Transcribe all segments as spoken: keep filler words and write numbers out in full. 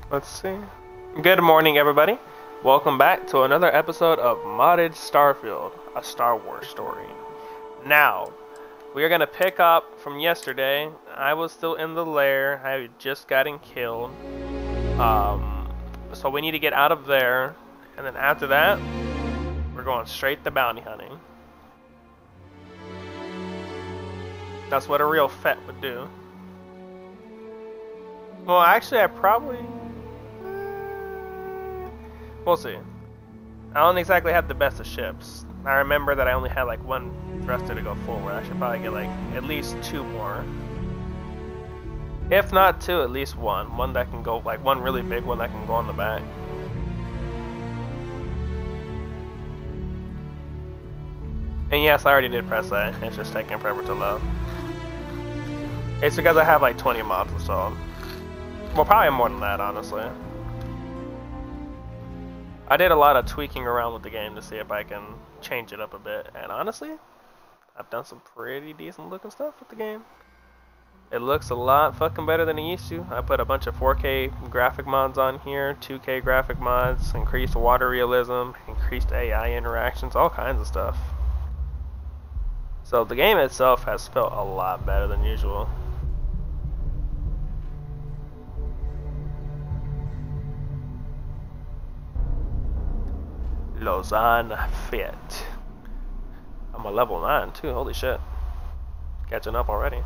Let's see. Good morning, everybody. Welcome back to another episode of Modded Starfield, a Star Wars story. Now, we are going to pick up from yesterday. I was still in the lair. I had just gotten killed. Um, so we need to get out of there. And then after that, we're going straight to bounty hunting. That's what a real Fett would do. Well, actually, I probably... We'll see. I don't exactly have the best of ships. I remember that I only had like one thruster to go forward. I should probably get like at least two more. If not two, at least one. One that can go, like one really big one that can go on the back. And yes, I already did press that. It's just taking forever to load. It's because I have like twenty mobs or so. Well, probably more than that, honestly. I did a lot of tweaking around with the game to see if I can change it up a bit, and honestly, I've done some pretty decent looking stuff with the game. It looks a lot fucking better than it used to. I put a bunch of four K graphic mods on here, two K graphic mods, increased water realism, increased A I interactions, all kinds of stuff. So the game itself has felt a lot better than usual. Lausanne Fit. I'm a level nine too, holy shit. Catching up already.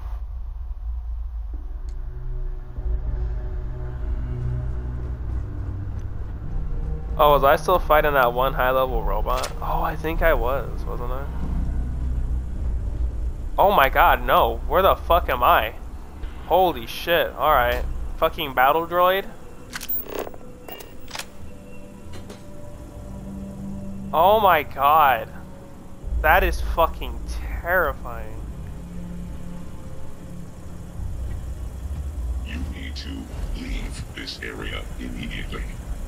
Oh, was I still fighting that one high level robot? Oh, I think I was, wasn't I? Oh my god, no. Where the fuck am I? Holy shit, alright. Fucking battle droid? Oh my god. That is fucking terrifying. You need to leave this area immediately.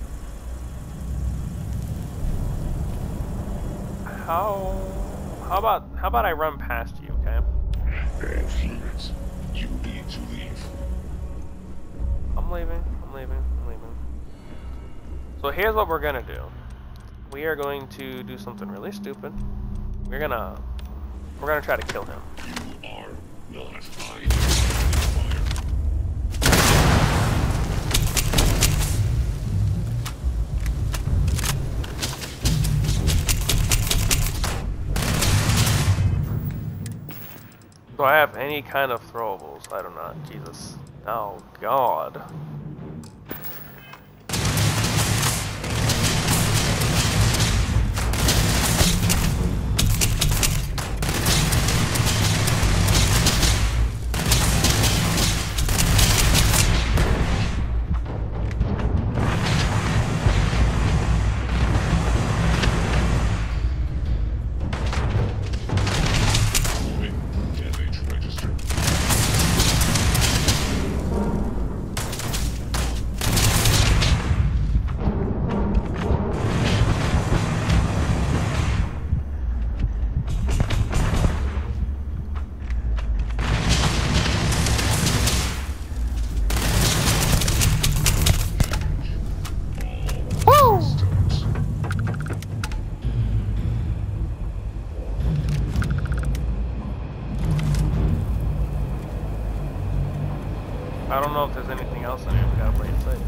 How... How about... How about I run past you, okay? And humans, you need to leave. I'm leaving, I'm leaving, I'm leaving. So here's what we're gonna do. We are going to do something really stupid. We're gonna... We're gonna try to kill him. You are not fine. Fire. Do I have any kind of throwables? I do not. Jesus. Oh, God. I don't know if there's anything else in here. We gotta play it safe.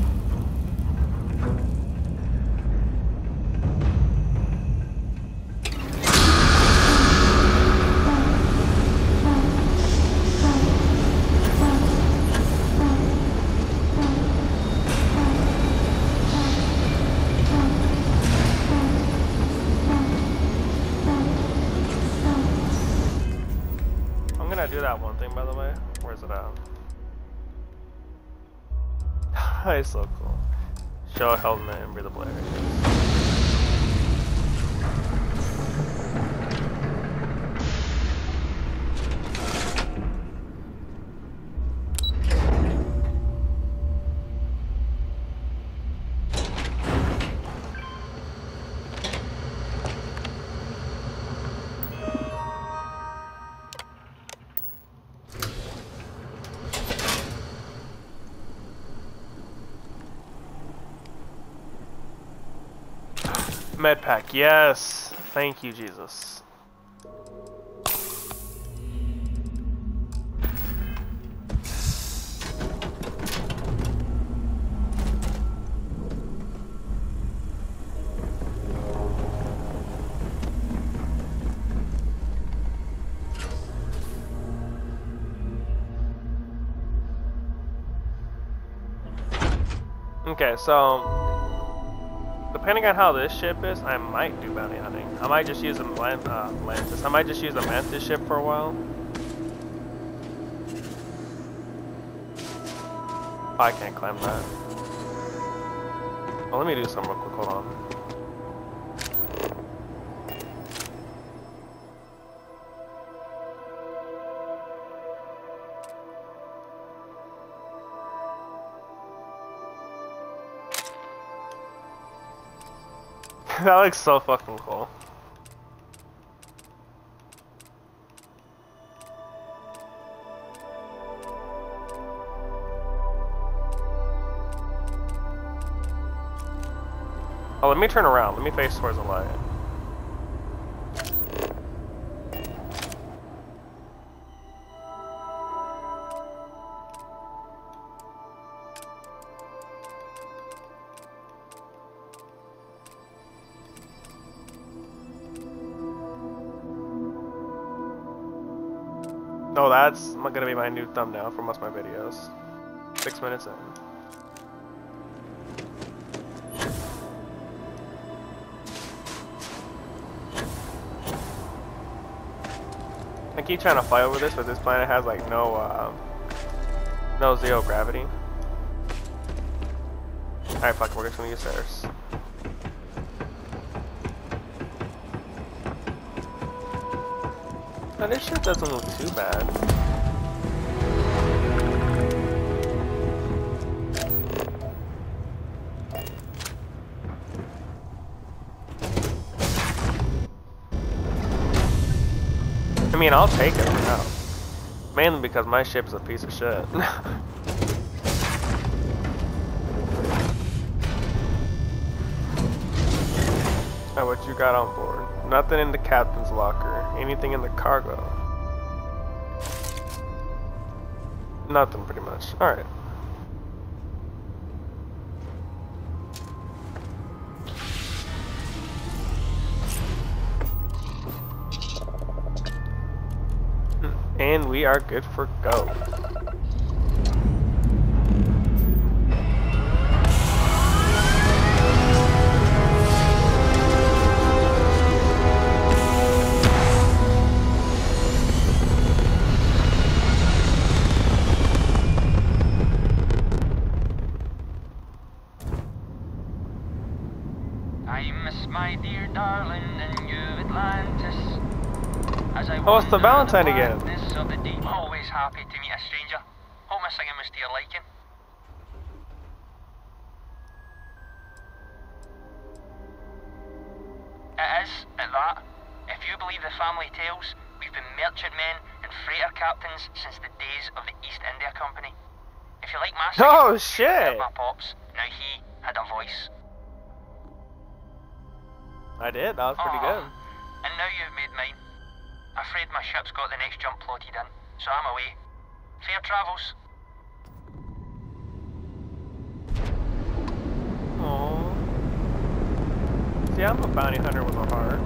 I'm gonna do that one thing, by the way. Where's it at? It's so cool. Show a helmet and breathe the blade. Med pack, yes. Thank you, Jesus. Okay, so depending on how this ship is, I might do bounty hunting. I might just use a man uh, mantis. I might just use a mantis ship for a while. Oh, I can't climb that. Well, let me do something real quick. Hold on. That looks so fucking cool. Oh, let me turn around. Let me face towards the light. Oh, that's gonna be my new thumbnail for most of my videos. Six minutes in. I keep trying to fly over this, but this planet has like no, uh, no zero gravity. Alright, fuck, we're just gonna use theirs. Oh, this shit doesn't look too bad. I mean, I'll take it for now. Mainly because my ship is a piece of shit. Oh, what you got on board? Nothing in the captain's locker. Anything in the cargo? Nothing, pretty much. Alright. And we are good for go. I miss my dear darling and you Atlantis. As I Oh, it's the Valentine again. Of the deep, always happy to meet a stranger. Hope my singing was to your liking. It is, at that. If you believe the family tales, we've been merchantmen and freighter captains since the days of the East India Company. If you like my singing, Oh you shit! heard my pops. Now he had a voice. I did. That was pretty Aww. good. And now you've made mine. Afraid my ship's got the next jump loaded in, so I'm away. Fair travels. Aww. See, I'm a bounty hunter with a heart.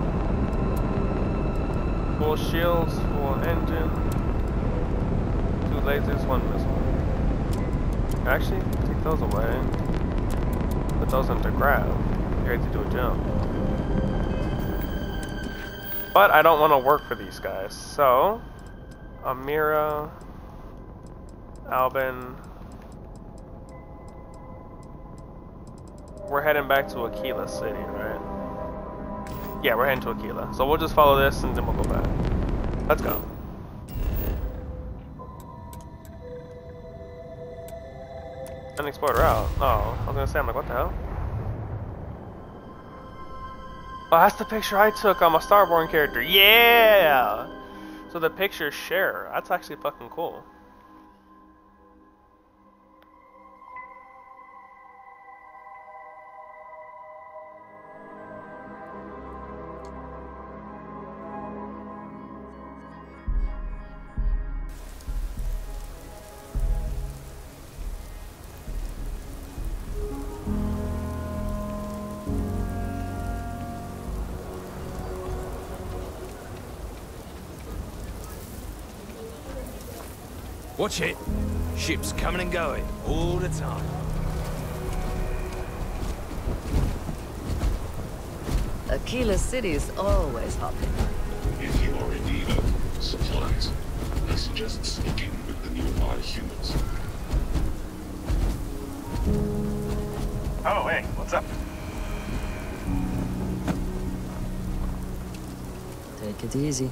Full shields, full engine. Two lasers, one missile. Actually, take those away. Put those into grab. You're ready to do a jump. But I don't want to work for these guys, so Amira, Albin, we're heading back to Aquila City, right? Yeah, we're heading to Aquila, so we'll just follow this and then we'll go back. Let's go. Unexplored route. Oh, I was gonna say, I'm like, what the hell? Oh, that's the picture I took on my Starborn character. Yeah! So the picture share. That's actually fucking cool. Watch it. Ships coming and going all the time. Aquila City is always hopping. If you are in need of supplies, I suggest speaking with the nearby humans. Oh, hey, what's up? Take it easy.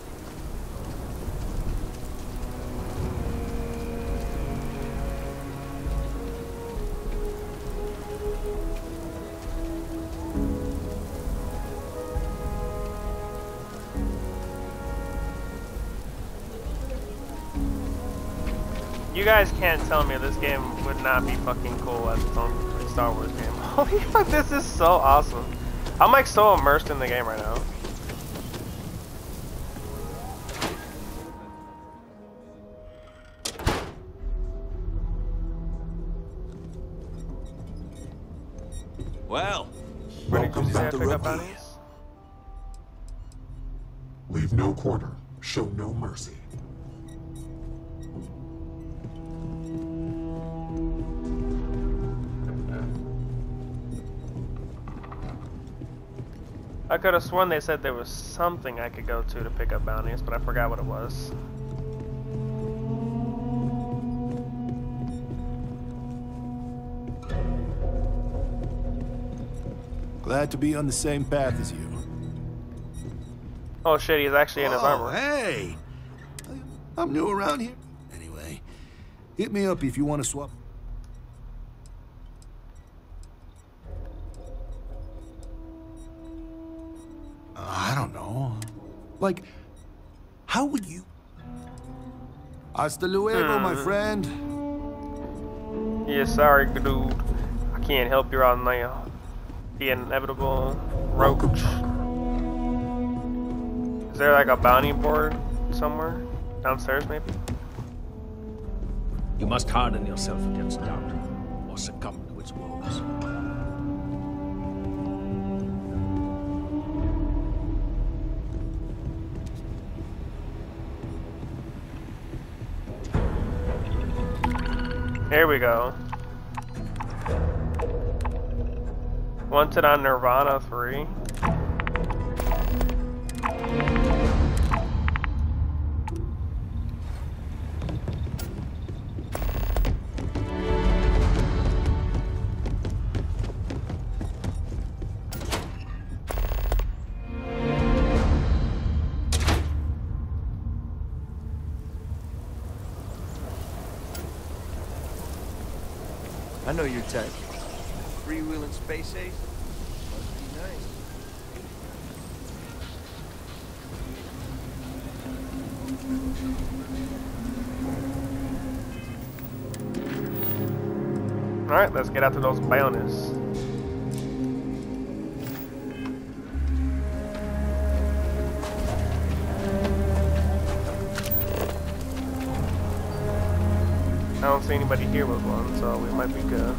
You guys can't tell me this game would not be fucking cool as its own Star Wars game. Holy fuck, this is so awesome. I'm like so immersed in the game right now. Well, Welcome Did you say I back to picked up Rugby. bounties? Leave no quarter. Show no mercy. I could have sworn they said there was something I could go to to pick up bounties, but I forgot what it was. Glad to be on the same path as you. Oh shit, he's actually in his Oh, armor. hey! I'm new around here. Anyway, hit me up if you want to swap. Uh, I don't know. Like, how would you... Hasta luego, my Hmm. friend. Yeah, sorry, dude. I can't help you out now. The inevitable roach. Is there like a bounty board somewhere? Downstairs, maybe? you must harden yourself against doubt, or succumb to its woes. Here we go. Wanted on Nirvana three. I know your type. Freewheeling space ace? Must be nice. Alright, let's get after those bounties. I don't see anybody here with one, so we might be good.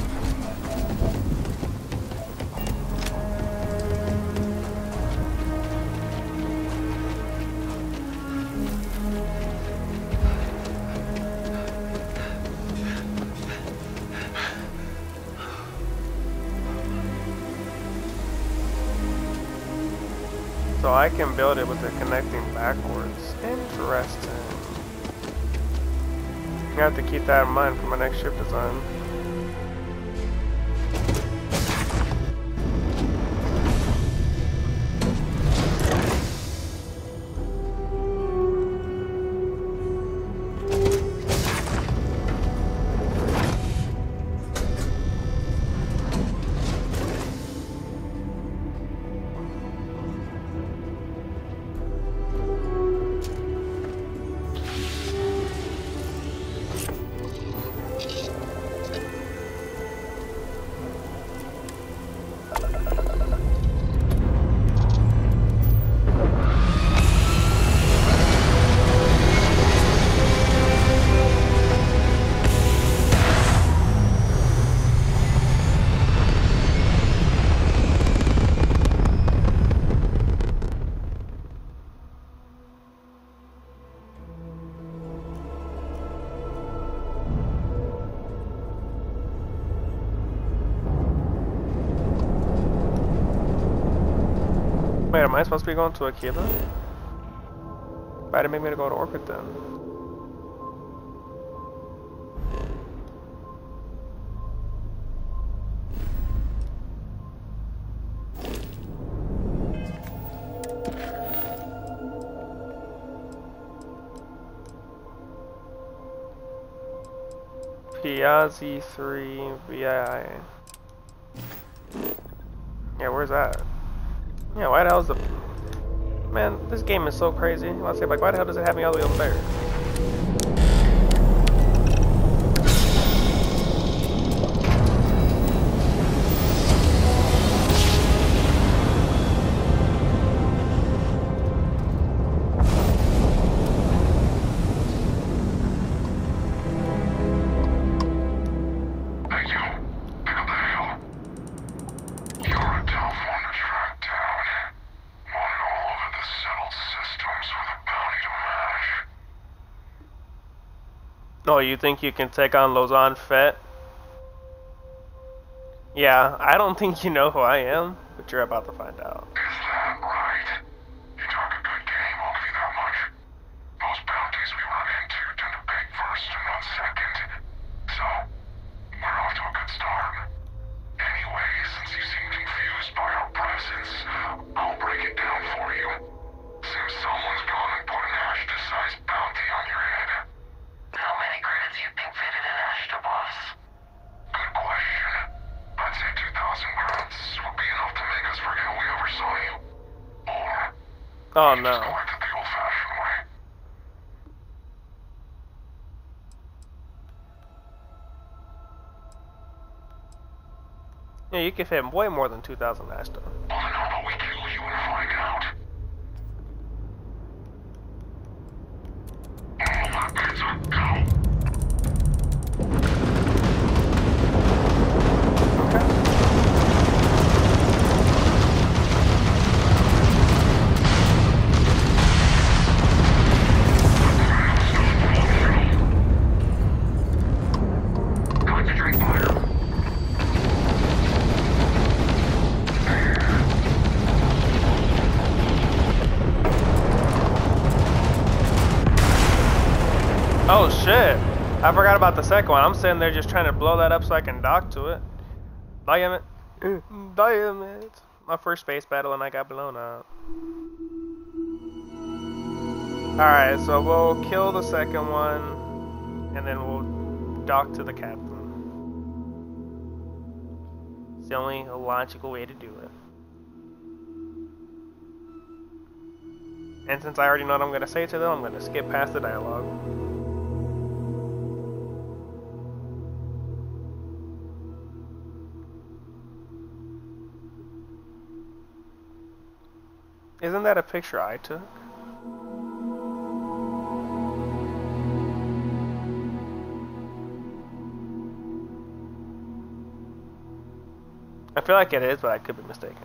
So I can build it with it connecting backwards. Interesting. I have to keep that in mind for my next ship design. Wait, am I supposed to be going to Aquila? Why did it make me to go to orbit then? Piazzi three V I. Yeah, where's that? Yeah, why the hell is the... Man, this game is so crazy. I say, like, why the hell does it have me all the way over there? Oh, you think you can take on Lausanne Fett? Yeah, I don't think you know who I am, but you're about to find out. Is that right? You talk a good game, I'll give you that much. Most bounties we run into tend to beg first and not second. So, we're off to a good start. Anyway, since you seem confused by our presence, I'll break it down for you. Seems someone's gone and put an Ashta-sized bounty on your head. How many credits you think fitted in Ashta, boss? Good question. I'd say two thousand credits would be enough to make us forget we ever saw you. Or... Oh you no. just collect it the old-fashioned way. Yeah, you can fit way more than two thousand Ashta. Well, then how about we kill you and find out? Let's go. Concentrate fire. Oh shit! I forgot about the second one. I'm sitting there just trying to blow that up so I can dock to it. Damn it. Damn it. My first space battle and I got blown up. Alright, so we'll kill the second one and then we'll dock to the captain. It's the only logical way to do it. And since I already know what I'm going to say to them, I'm going to skip past the dialogue. Isn't that a picture I took? I feel like it is, but I could be mistaken.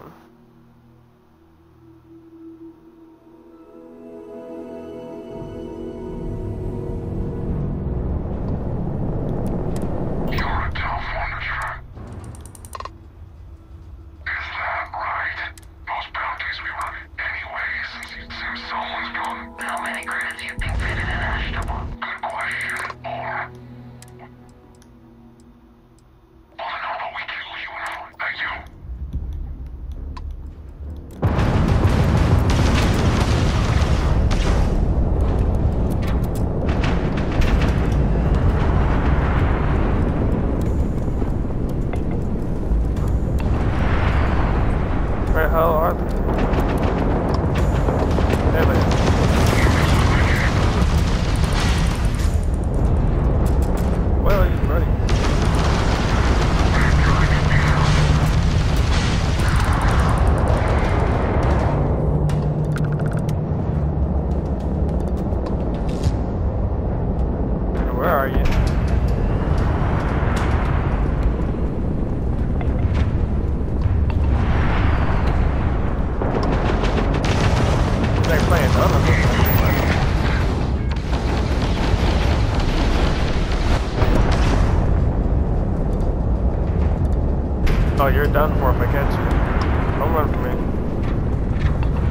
Oh, you're done for if I catch you. Don't run from me.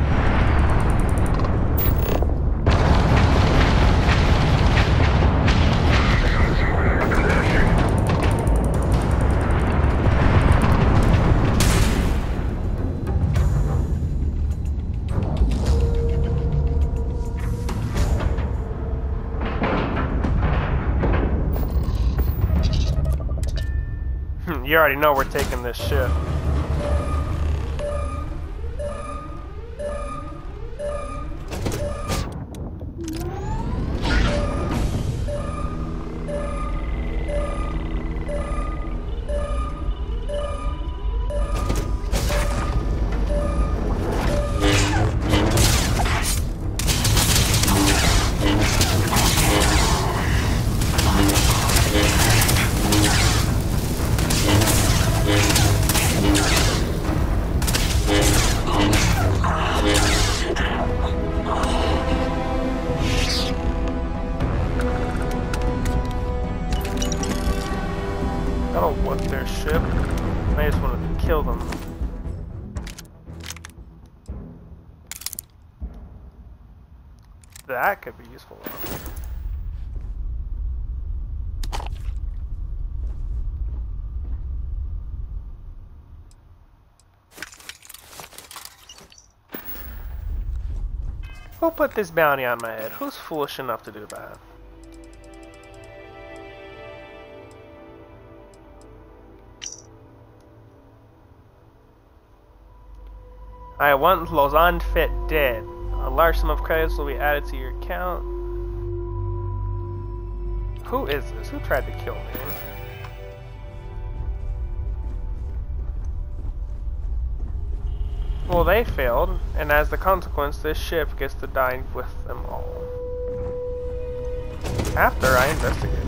you already know we're taking this ship. I don't want their ship. I just want to kill them. That could be useful. Who put this bounty on my head? Who's foolish enough to do that? I want los unfit dead. A large sum of credits will be added to your account. Who is this? Who tried to kill me? Well, they failed, and as the consequence, this ship gets to die with them all. After I investigated.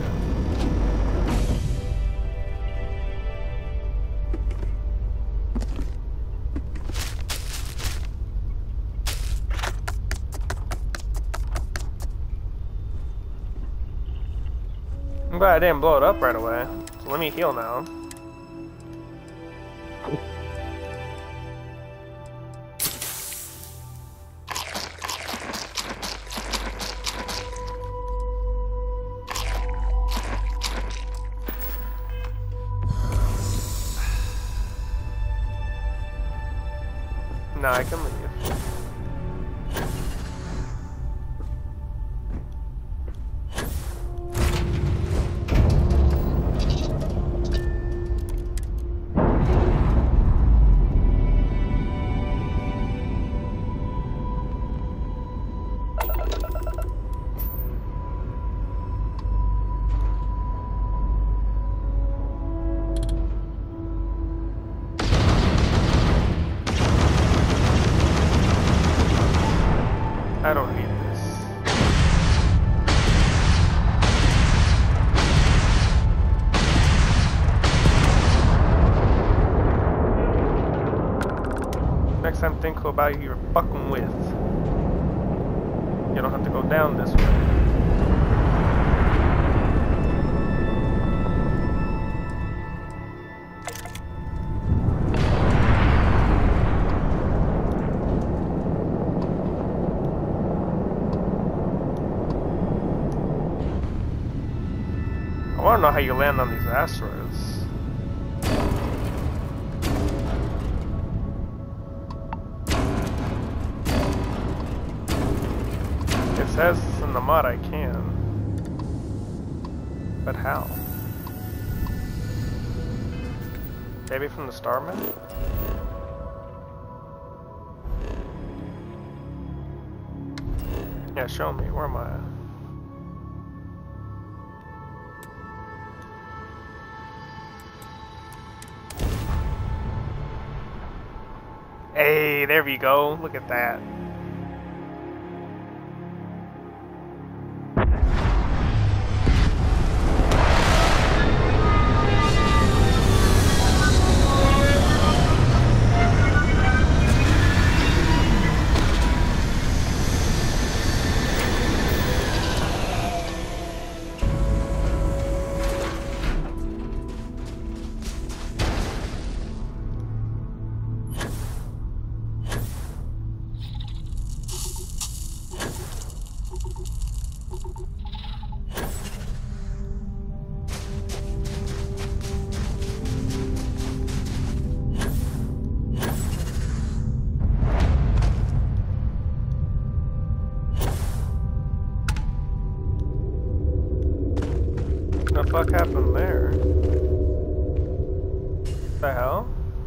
I'm glad I didn't blow it up right away. So let me heal now. Now I can leave. I don't need this. Next time, think about who you're fucking with. You don't have to go down this way. I want to know how you land on these asteroids. It says in the mod I can. But how? Maybe from the Starman? Yeah, show me. Where am I at? Hey, there we go. Look at that. What the fuck happened there? The hell?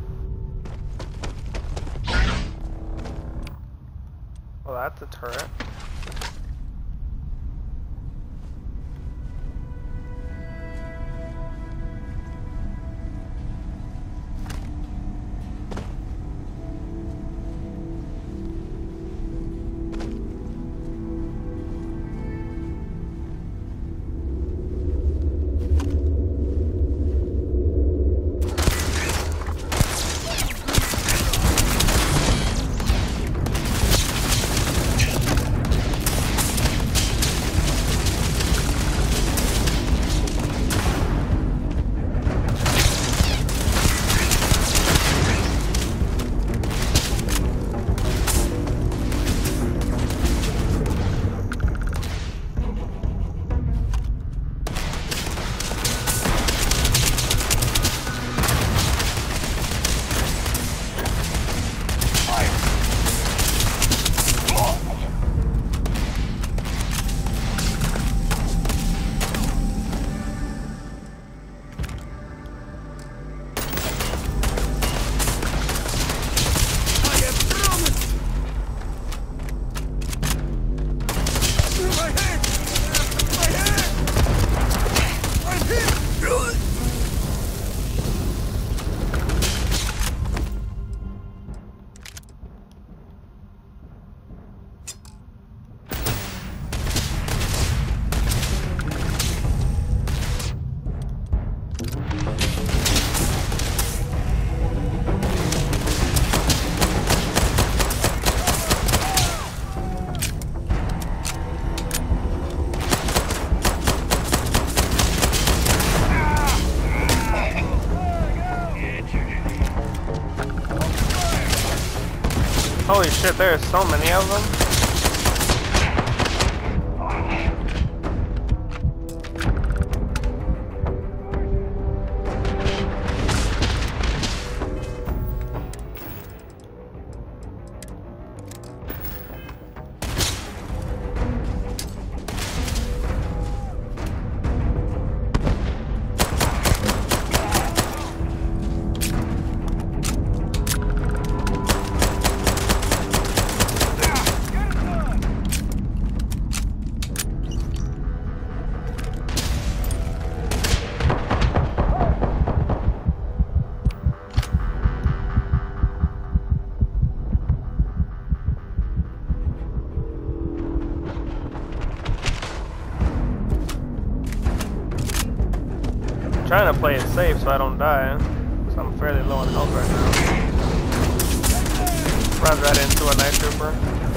Well, that's a turret. Holy shit, there are so many of them. Trying to play it safe so I don't die, so I'm fairly low on health right now. Runs right into a night trooper.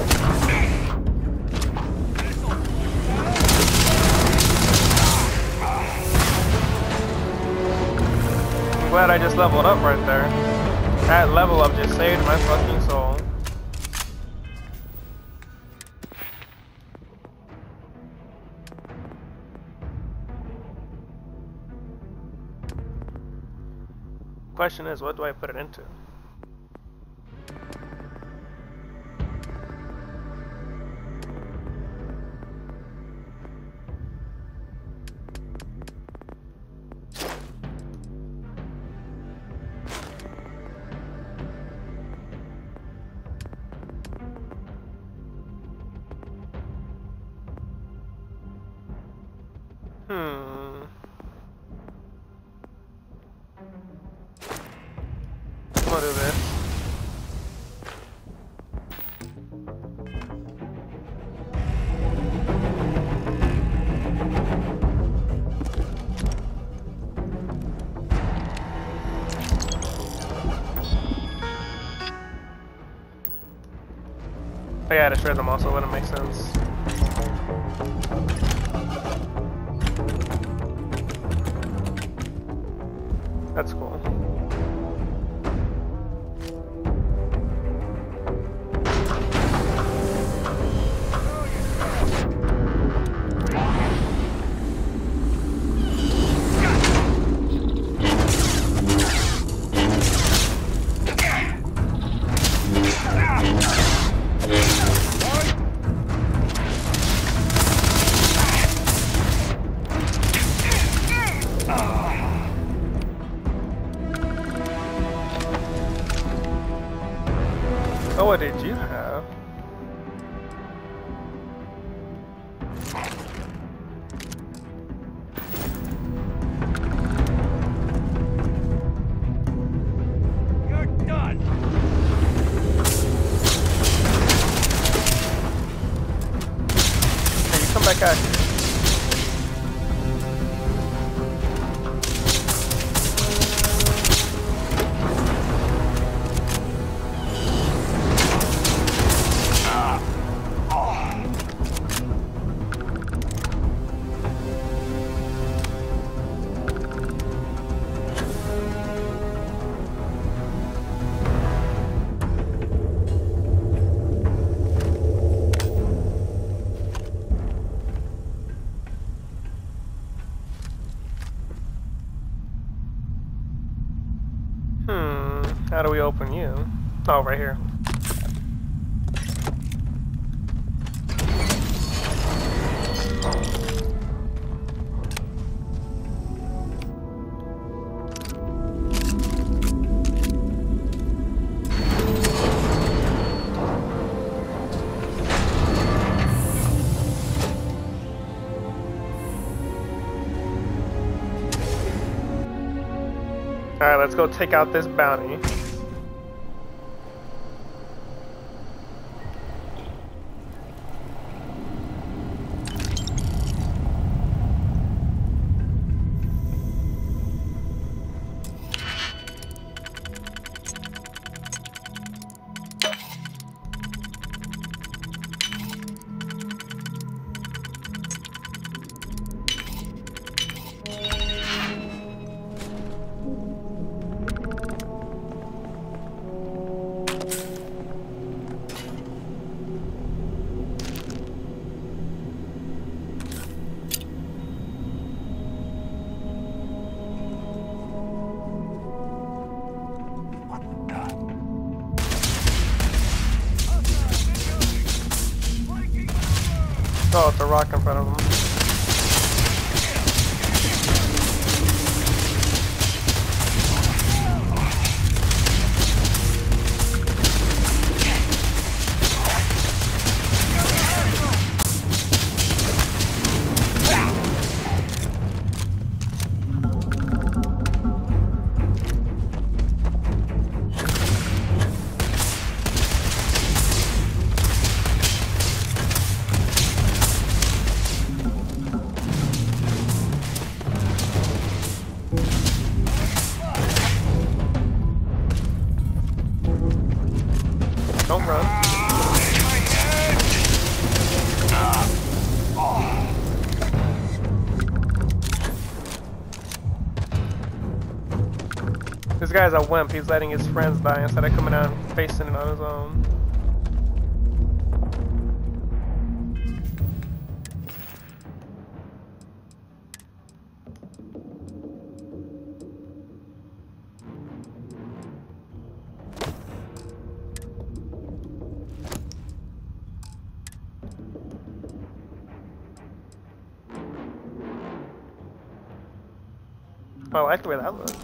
I'm glad I just leveled up right there. That level up just saved my fucking soul. Question is, what do I put it into? Hmm. What is it? Oh yeah, to shred them also wouldn't make sense. That's cool. Oh, what did you have? You're done. Hey, you come back out here. How do we open you? Oh, right here. Alright, let's go take out this bounty. Oh, it's a rock in front of him. Don't run. This guy's a wimp. He's letting his friends die instead of coming out and facing it on his own. I like the way that looks.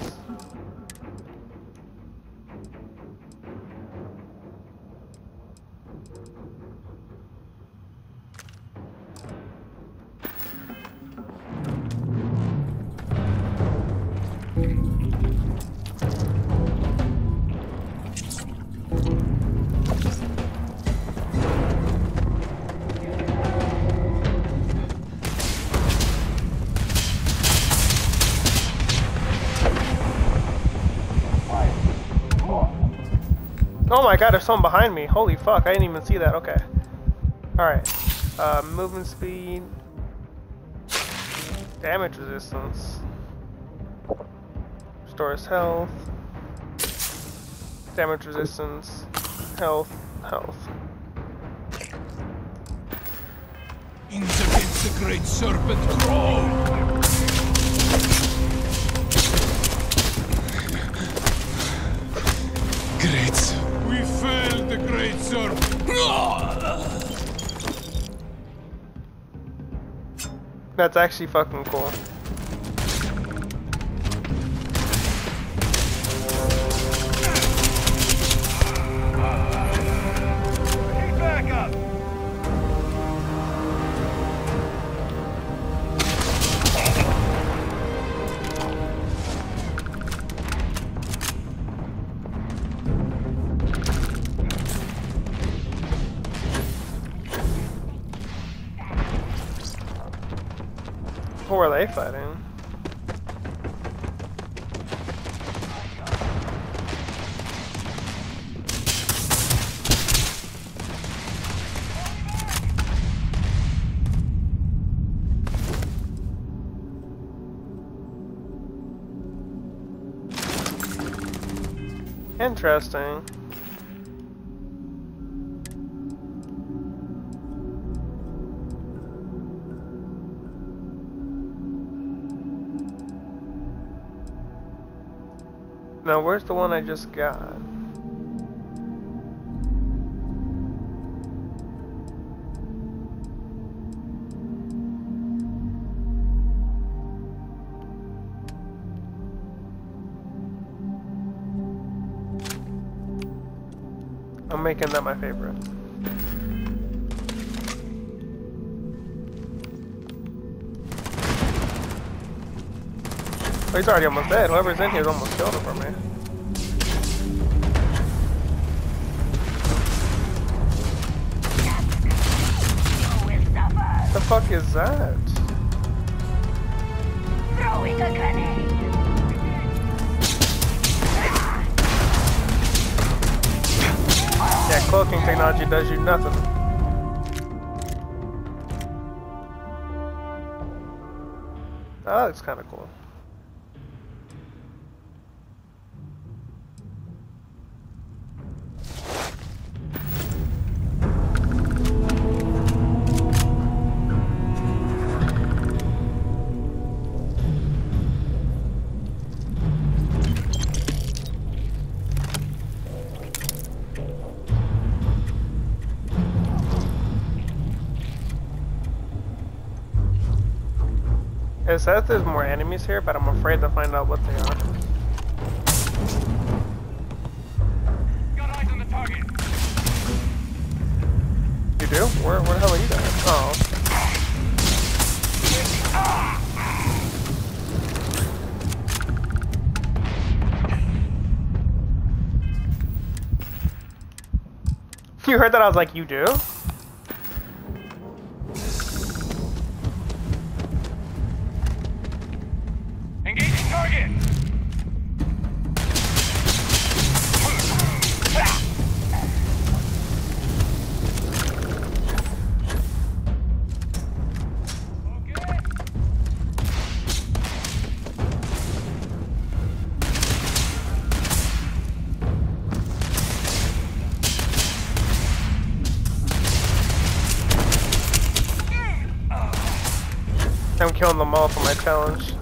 Oh my god, there's someone behind me. Holy fuck, I didn't even see that. Okay. Alright. Uh, movement speed. Damage resistance. Restores health. Damage resistance. Health. Health. Against the great serpent throne! Great. We failed the great serpent. That's actually fucking cool. Who are they fighting? Interesting. Now, where's the one I just got? I'm making that my favorite. Oh, he's already almost dead. Whoever's in here is almost killed him for me. What the fuck is that? Throwing a grenade. Yeah, cloaking technology does you nothing. That looks kind of cool. It says there's more enemies here, but I'm afraid to find out what they are. Got eyes on the target. You do? Where, where the hell are you guys? Oh. You heard that? I was like, you do? Engaging target. I'm killing them all for my challenge.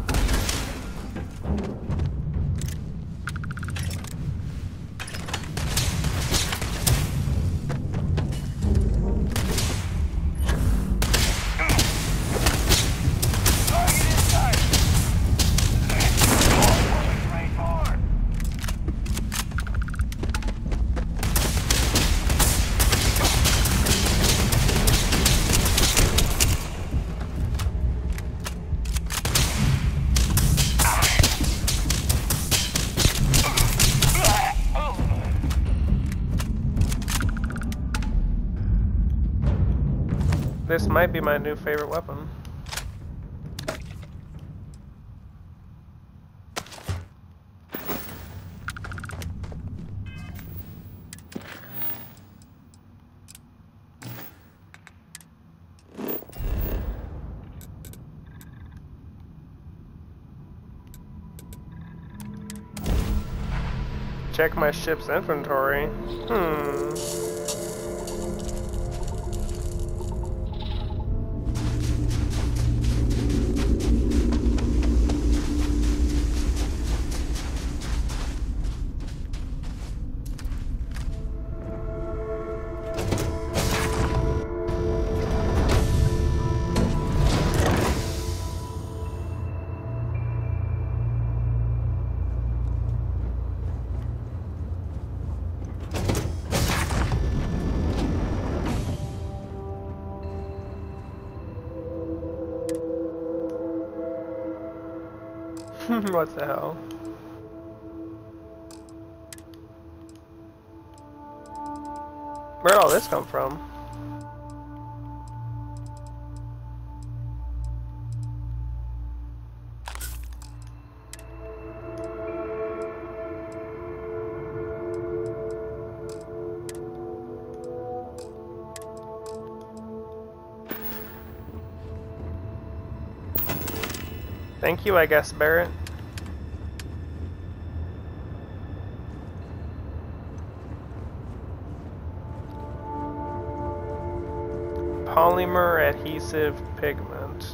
This might be my new favorite weapon. Check my ship's inventory. Hmm. What the hell? Where'd all this come from? Thank you, I guess, Barrett. Polymer adhesive pigment.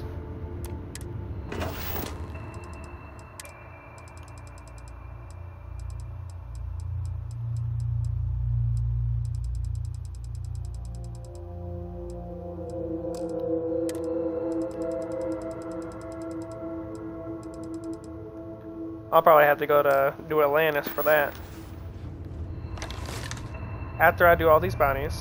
I'll probably have to go to New Atlantis for that. After I do all these bounties.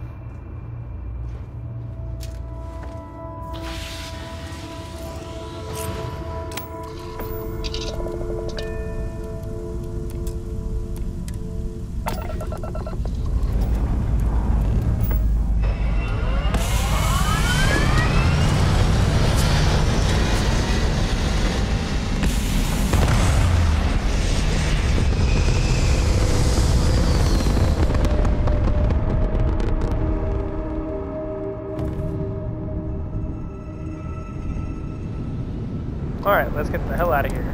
Alright, let's get the hell out of here.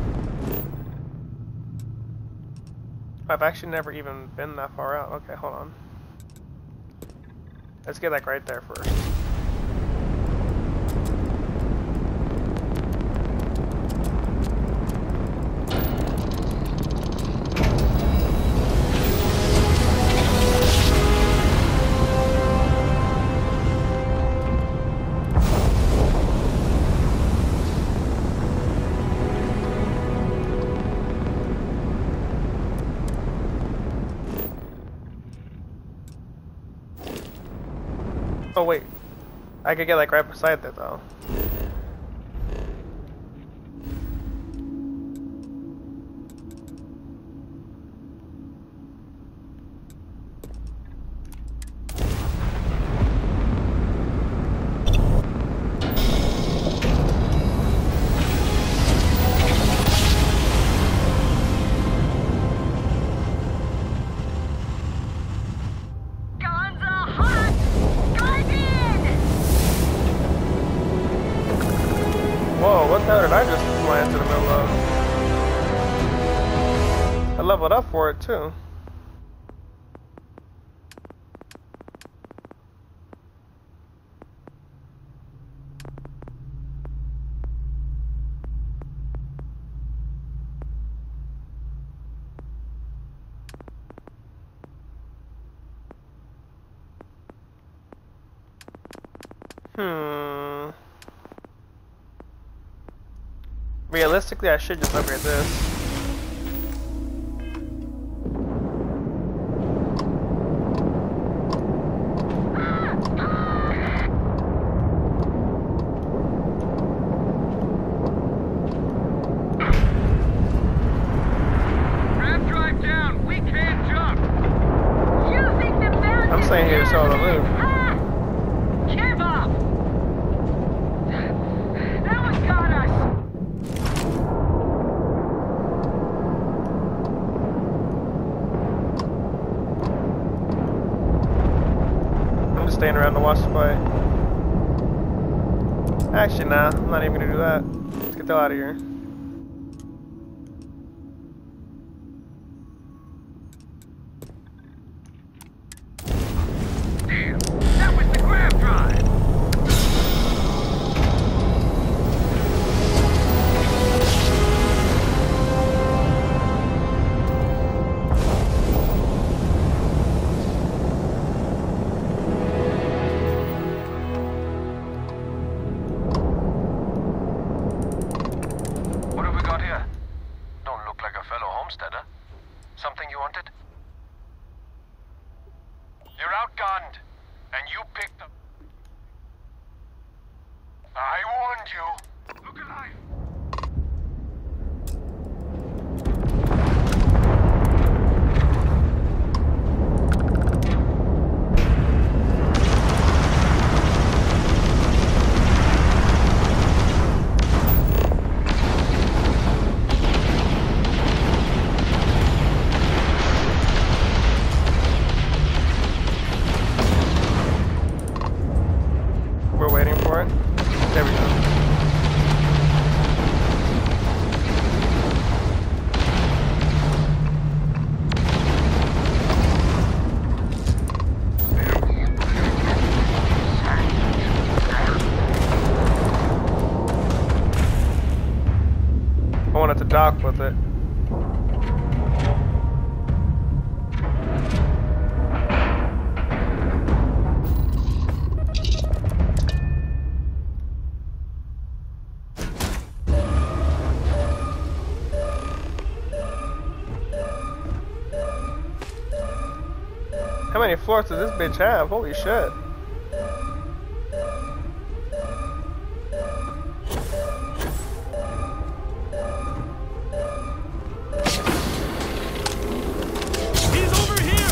I've actually never even been that far out. Okay, hold on. Let's get like right there first. Oh wait, I could get like right beside that though. Whoa, what the hell did I just land in the middle of? I leveled up for it too. Hmm. Realistically, I should just upgrade this. Ramp drive down. We can't jump. Using the bounties. I'm staying here to sell the loot. Ah! Give up. That one got us. I'm just staying around to watch the fight. Actually, nah, I'm not even gonna do that. Let's get the hell out of here. Damn, that was the grab drive. What have we got here? Don't look like a fellow homesteader. Something you wanted? You're outgunned, and you picked up. I warned you. Look alive. We're waiting for it. There we go. How many floors does this bitch have? Holy shit. He's over here!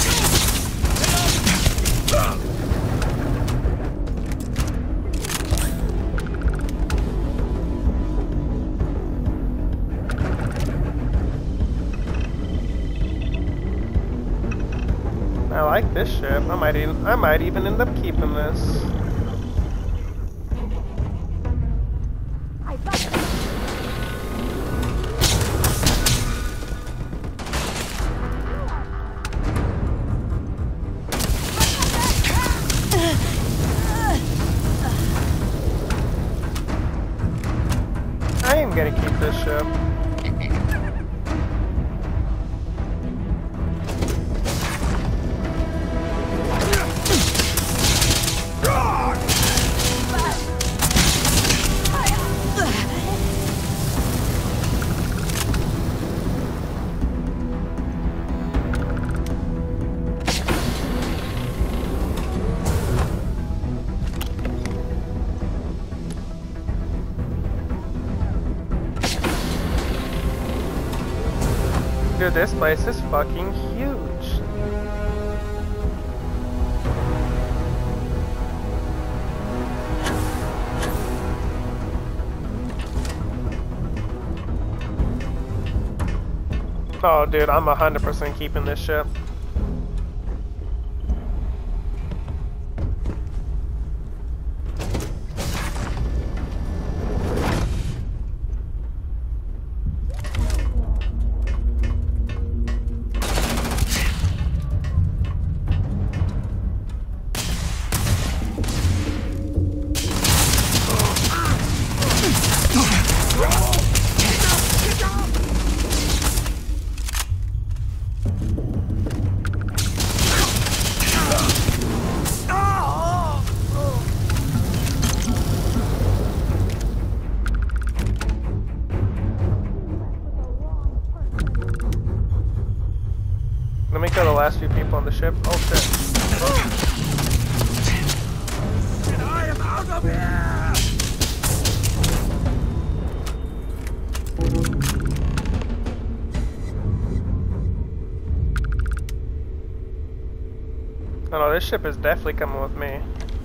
I like this ship. I might even I might even end up keeping this. I am gonna keep this ship. Dude, this place is fucking huge. Oh, dude, I'm one hundred percent keeping this ship. Let me kill the last few people on the ship. Oh shit. And I am out of here! Oh no, this ship is definitely coming with me.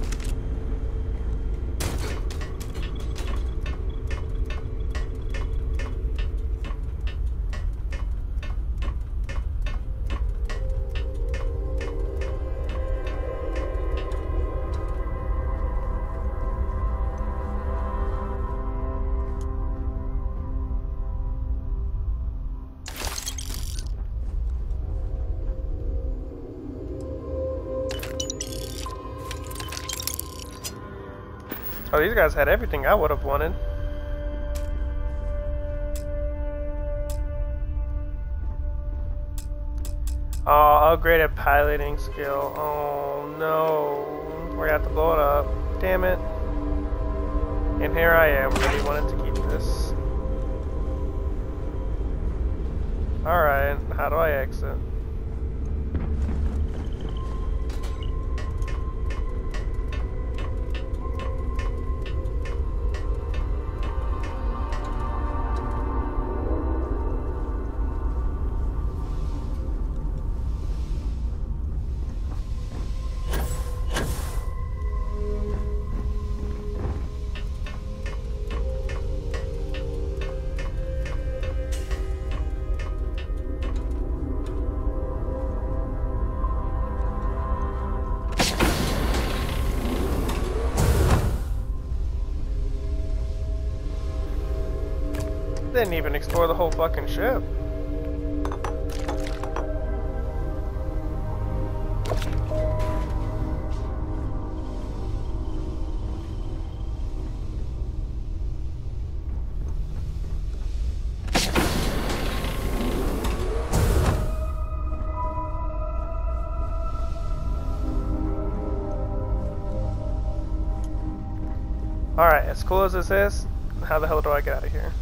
Oh, these guys had everything I would have wanted. Oh, upgraded piloting skill. Oh no. We're gonna have to blow it up. Damn it. And here I am, really wanted to keep this. Alright, how do I exit? Didn't even explore the whole fucking ship. Alright, as cool as this is, how the hell do I get out of here?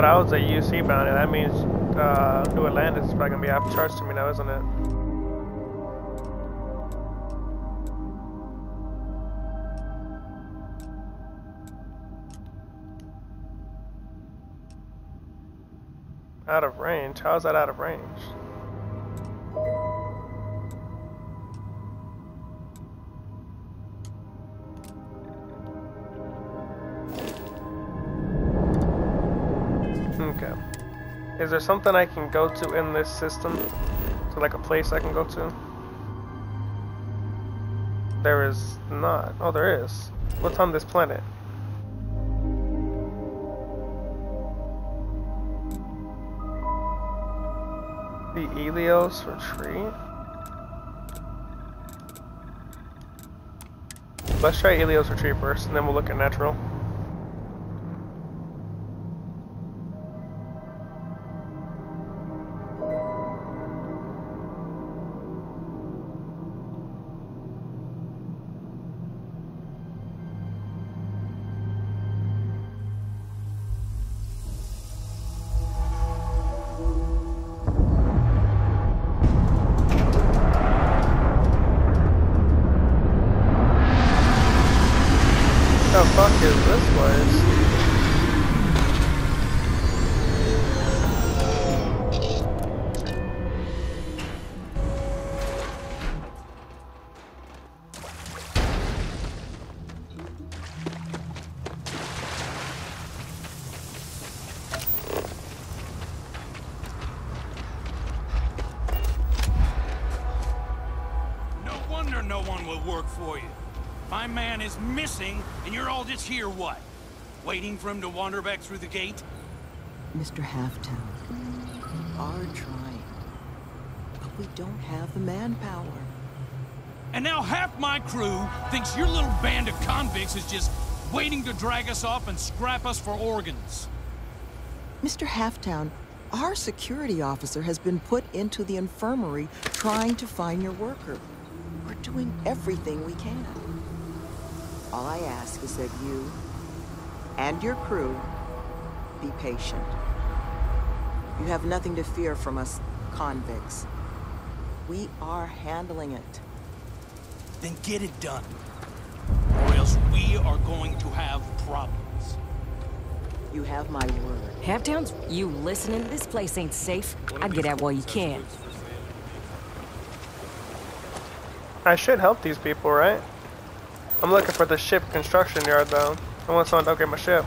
that was a U C bounty. That means uh, New Atlantis is probably gonna be off the charts to me now, isn't it? Out of range? How's that out of range? Okay. Is there something I can go to in this system? So like a place I can go to? There is not. Oh, there is. What's on this planet? The Elios retreat? Let's try Elios retreat first, and then we'll look at natural. The fuck is this place? No wonder no one will work for you. My man is missing, and you're all just here, what? Waiting for him to wander back through the gate? Mister Halftown, we are trying, but we don't have the manpower. And now half my crew thinks your little band of convicts is just waiting to drag us off and scrap us for organs. Mister Halftown, our security officer has been put into the infirmary trying to find your worker. We're doing everything we can. All I ask is that you and your crew be patient. You have nothing to fear from us convicts. We are handling it. Then get it done, or else we are going to have problems. You have my word. Halftowns, you listening? This place ain't safe. I'd get out while you can. I should help these people, right? I'm looking for the ship construction yard though. I want someone to upgrade my ship.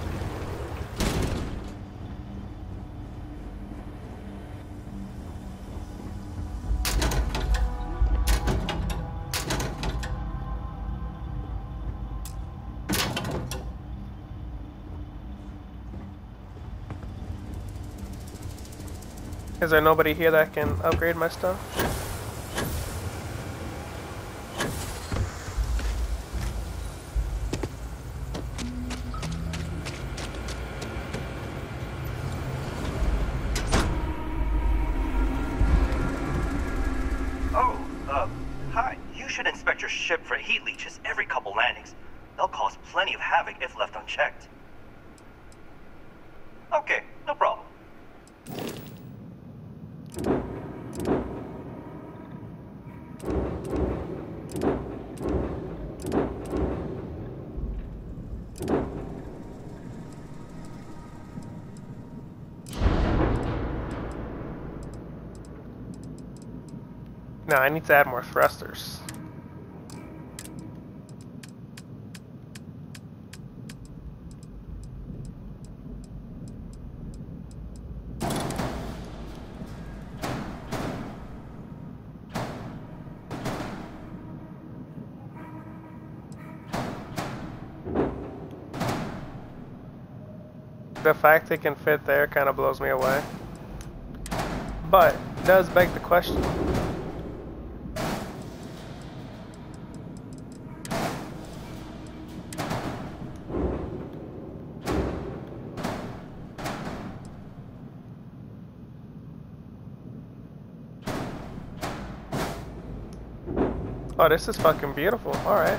Is there nobody here that can upgrade my stuff? Ship for heat leeches every couple landings. They'll cause plenty of havoc if left unchecked. Okay, no problem. No, I need to add more thrusters. The fact it can fit there kind of blows me away. But it does beg the question. Oh, this is fucking beautiful. Alright.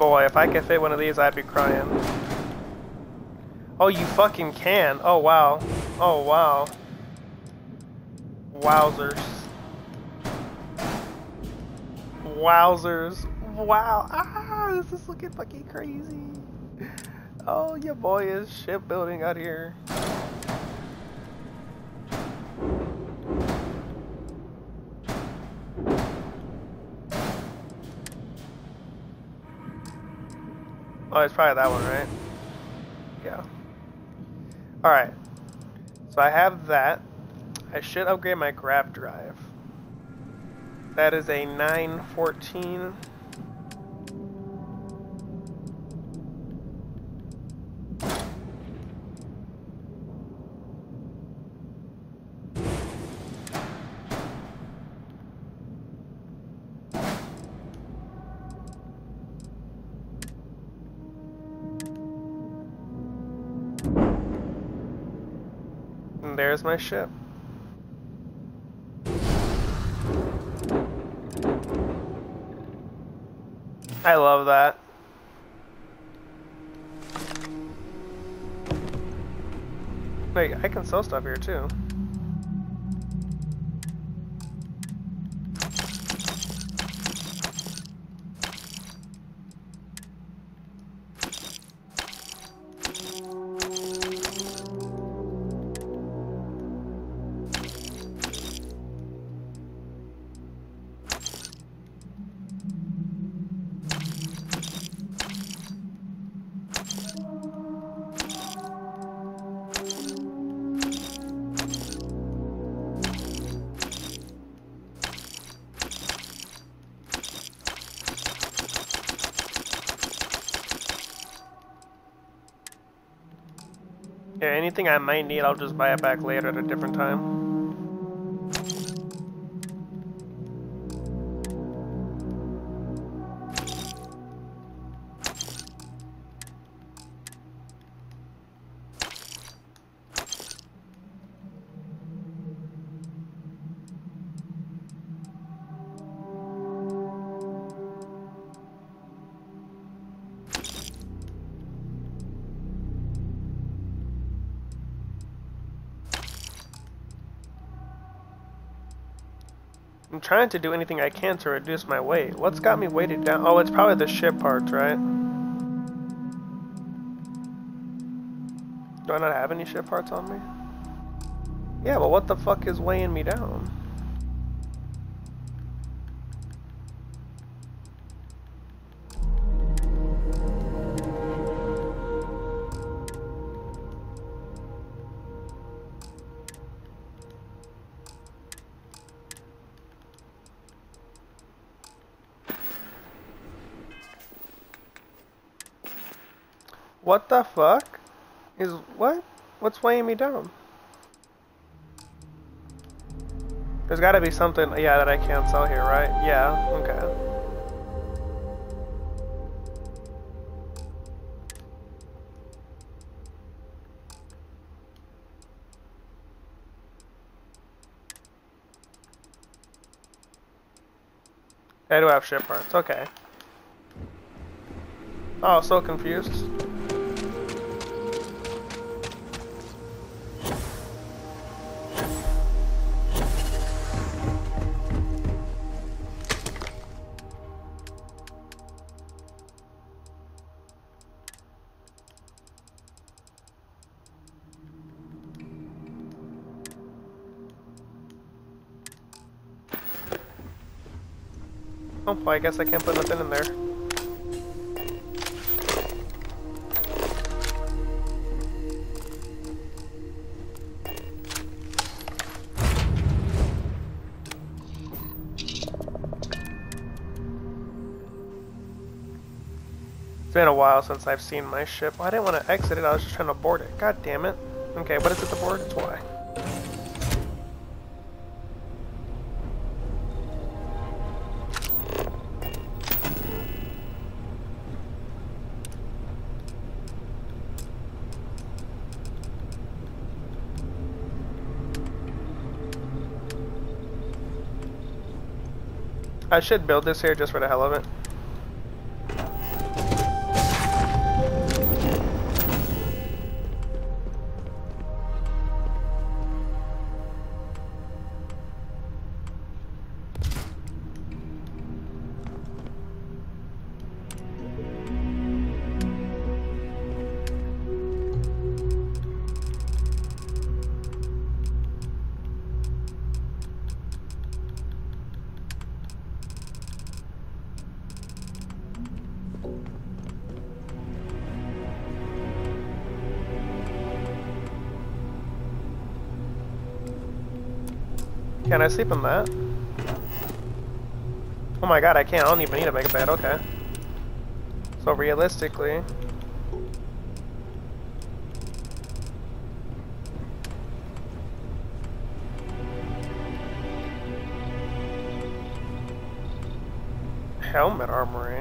Boy, if I could fit one of these, I'd be crying. Oh, you fucking can. Oh, wow. Oh, wow. Wowzers. Wowzers. Wow. Ah, this is looking fucking crazy. Oh, your boy is shipbuilding out here. Oh, it's probably that one, right? Yeah. Alright. So I have that. I should upgrade my grab drive. That is a nine fourteen. And there's my ship. I love that. Wait, I can sell stuff here too. Yeah, anything I might need, I'll just buy it back later at a different time. I'm trying to do anything I can to reduce my weight. What's got me weighted down? Oh, it's probably the ship parts, right? Do I not have any ship parts on me? Yeah, well, what the fuck is weighing me down? What the fuck? Is what? What's weighing me down? There's gotta be something, yeah, that I can't sell here, right? Yeah, okay. I do have ship parts, okay. Oh, so confused. Oh, well, I guess I can't put nothing in there. It's been a while since I've seen my ship. Oh, I didn't want to exit it, I was just trying to board it. God damn it. Okay, what is it to board? It's Y. I should build this here just for the hell of it. Can I sleep in that? Oh my god, I can't. I don't even need to make a bed. Okay. So realistically... Helmet armory.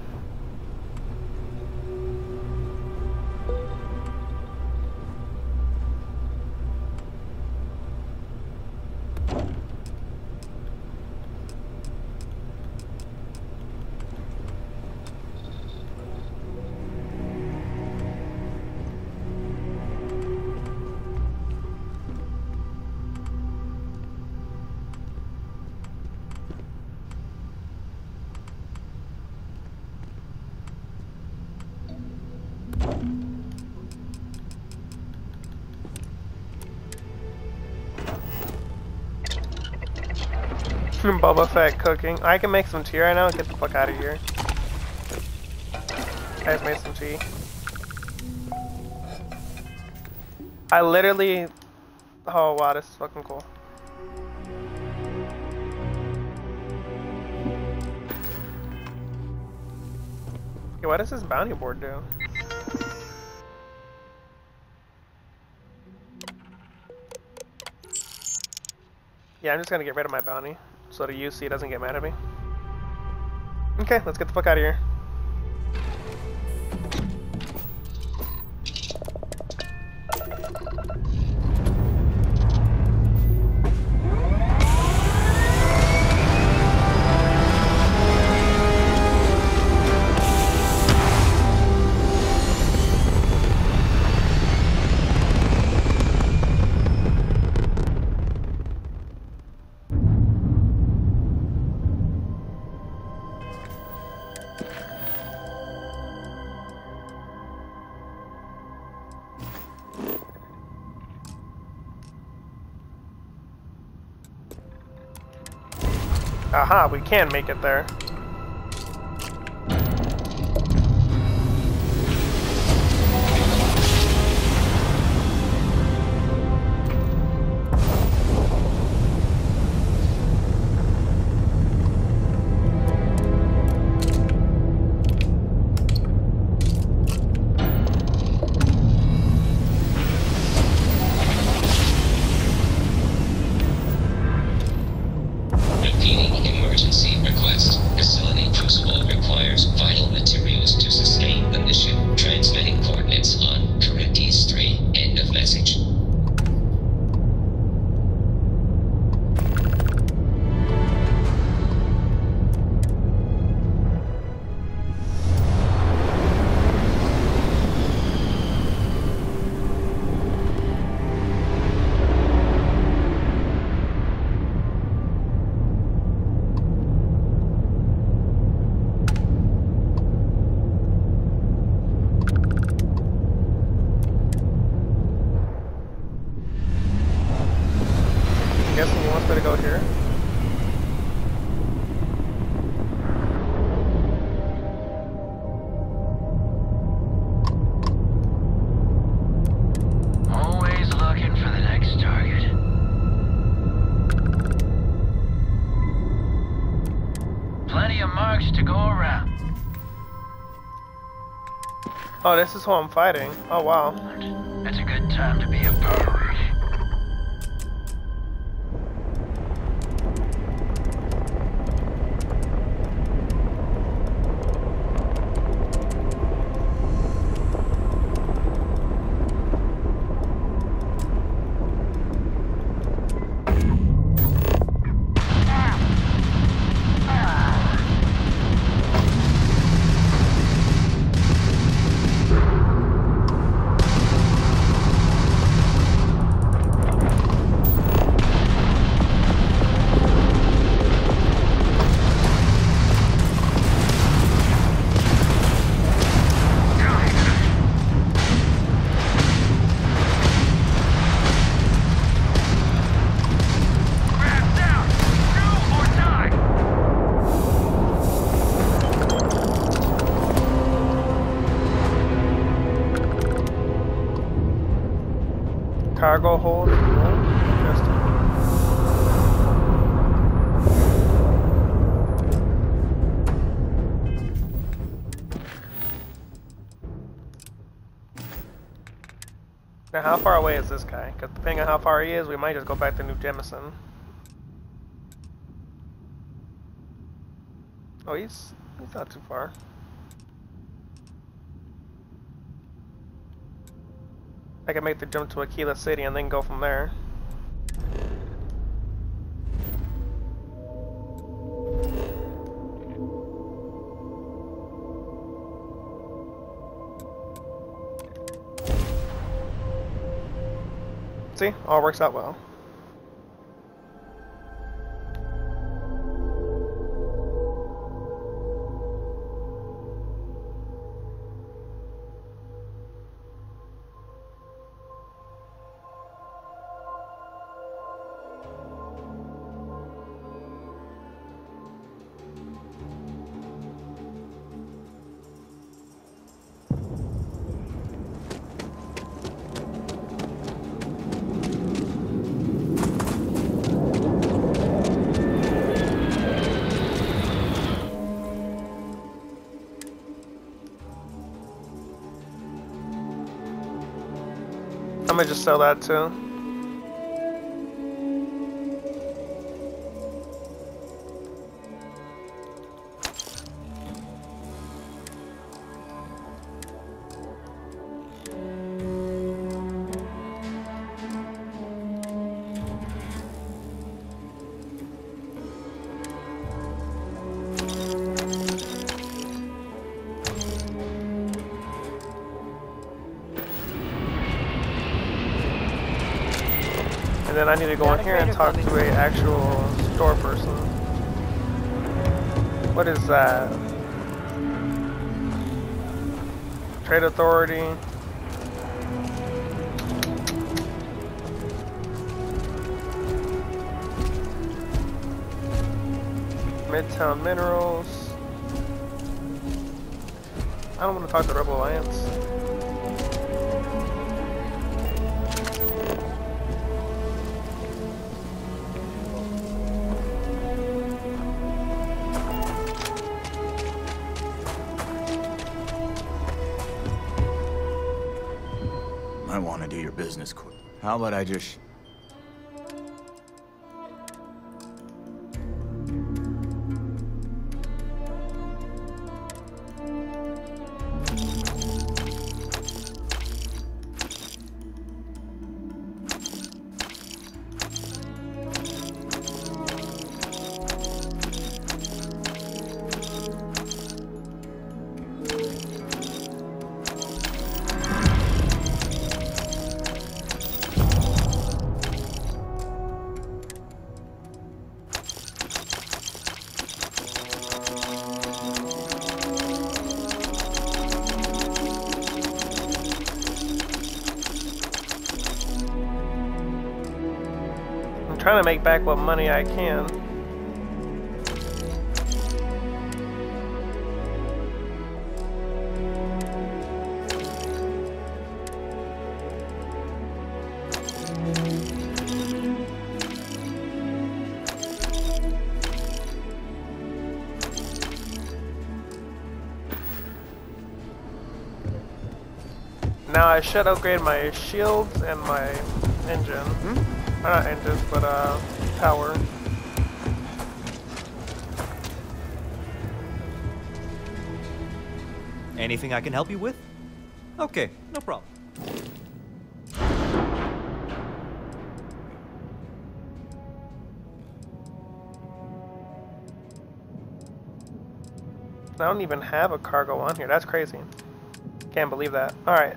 Boba Fett cooking. I can make some tea right now. Get the fuck out of here. I just made some tea. I literally... Oh wow, this is fucking cool. Okay, what does this bounty board do? Yeah, I'm just gonna get rid of my bounty so the U C doesn't get mad at me. Okay, let's get the fuck out of here. Aha, we can make it there. Oh, this is who I'm fighting. Oh, wow. It's a good time to be a pirate. Cargo hold. Just Now, how far away is this guy? Because depending on how far he is, we might just go back to New Jemison. Oh, he's he's not too far. I can make the jump to Aquila City and then go from there. See, all works out well. I'm gonna just sell that too. And then I need to go in here and talk to a actual store person. What is that? Trade Authority. Midtown Minerals. I don't want to talk to Rebel Alliance. I want to do your business quick. How about I just... Trying to make back what money I can. Now I should upgrade my shields and my engine. Hmm? Not engines, but uh, power. Anything I can help you with? Okay, no problem. I don't even have a cargo on here. That's crazy. Can't believe that. All right.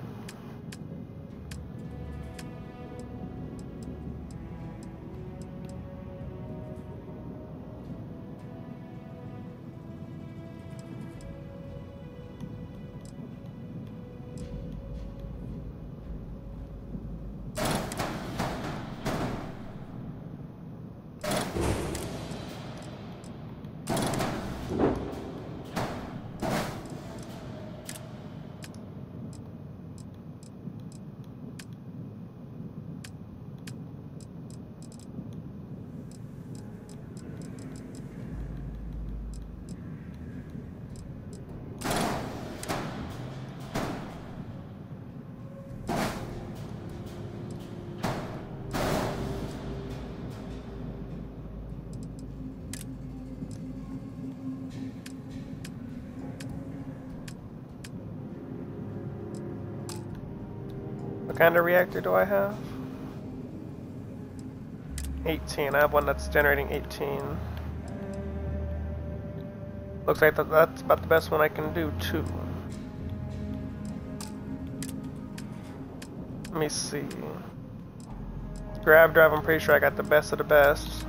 What kind of reactor do I have? eighteen. I have one that's generating eighteen. Looks like that, that's about the best one I can do, too. Let me see. Grab drive, I'm pretty sure I got the best of the best.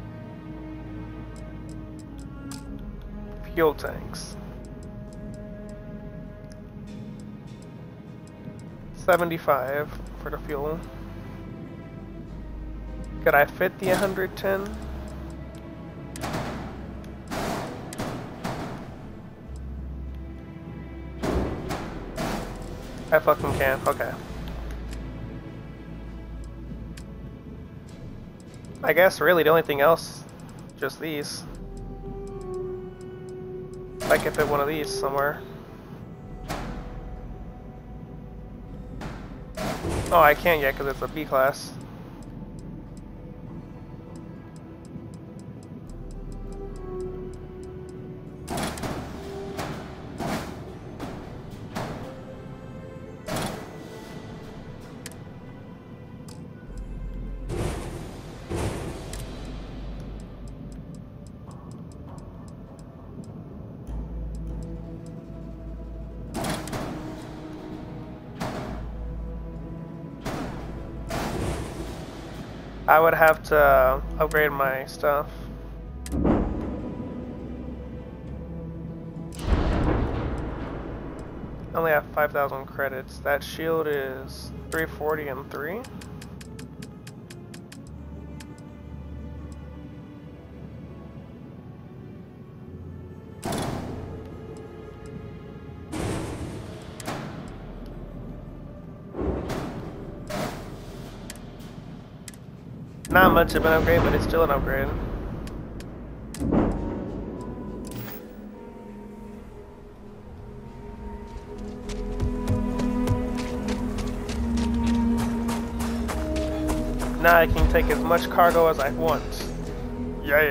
Fuel tanks. seventy-five for the fuel. Could I fit the one hundred ten? I fucking can, okay. I guess really the only thing else, just these. If I could fit one of these somewhere. Oh, I can't yet because it's a B class. I would have to uh, upgrade my stuff. I only have five thousand credits. That shield is three forty and three. Not much of an upgrade, but it's still an upgrade. Now I can take as much cargo as I want. Yeah.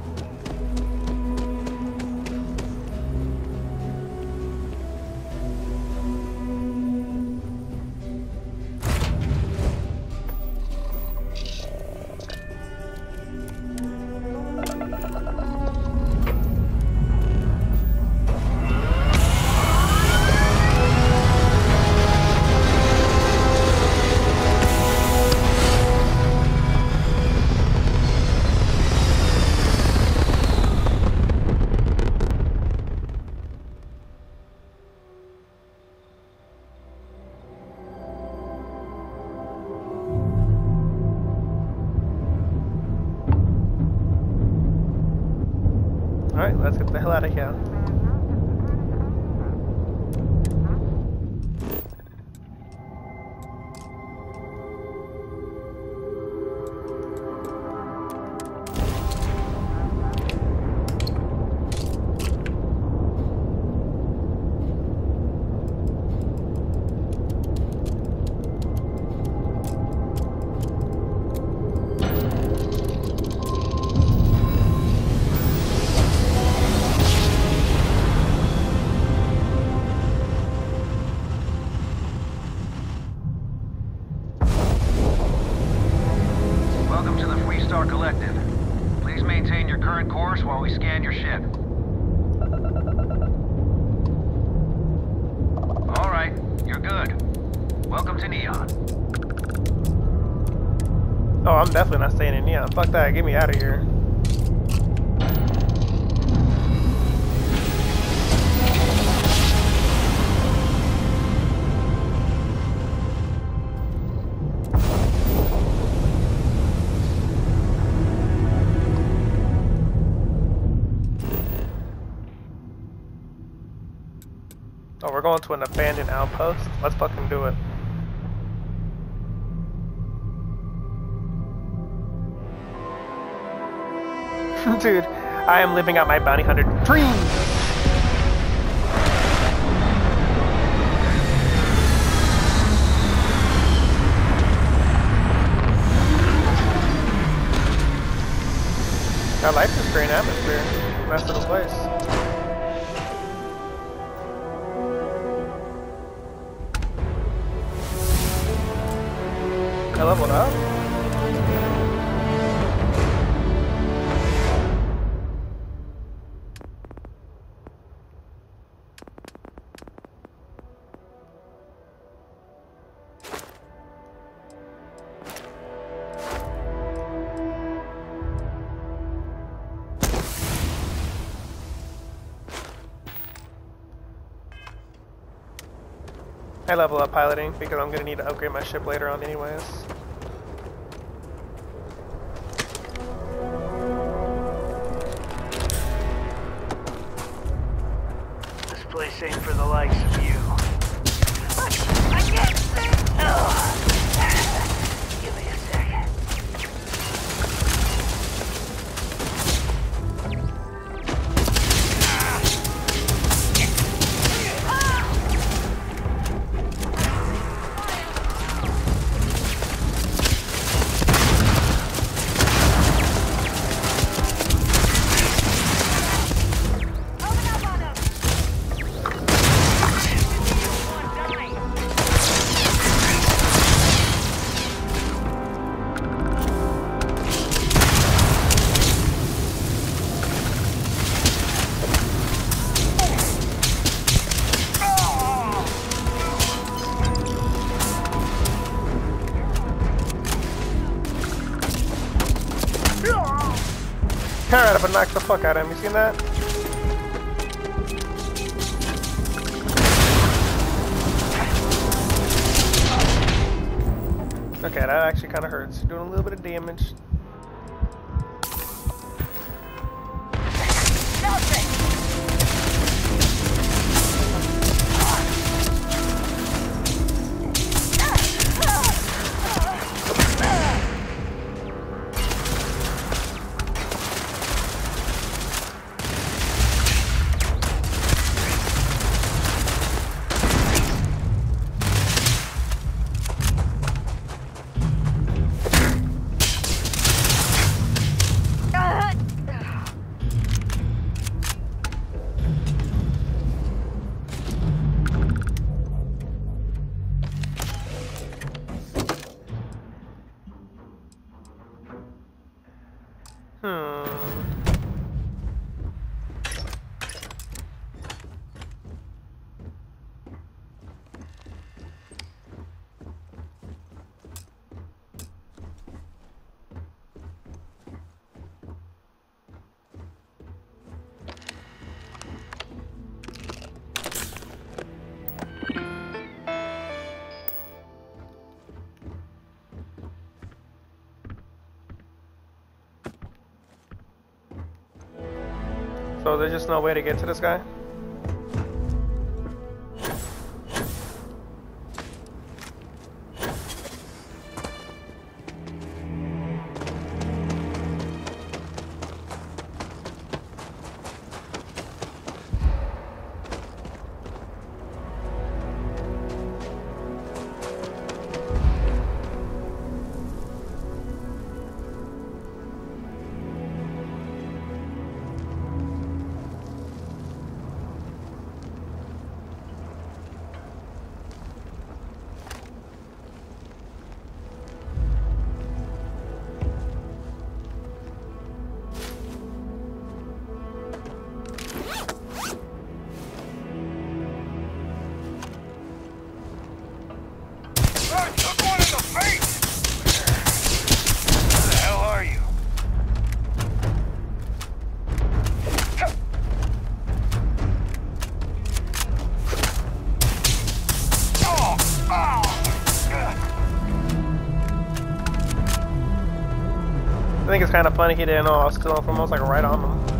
Alright, let's get the hell out of here. Collective. Please maintain your current course while we scan your ship. All right, you're good. Welcome to Neon. Oh, I'm definitely not staying in Neon. Fuck that, get me out of here. Oh, we're going to an abandoned outpost? Let's fucking do it. Dude, I am living out my bounty hunter dream! I like this green atmosphere. Nice little place. I leveled up. I level up piloting because I'm gonna need to upgrade my ship later on anyways. This place ain't for the likes of you. I can't see. Oh. Give me a second. Alright, I've been knocked the fuck out of him. You seen that? Okay, that actually kind of hurts. Doing a little bit of damage. So there's just no way to get to this guy? I think it's kind of funny he didn't know I was still almost like right on him.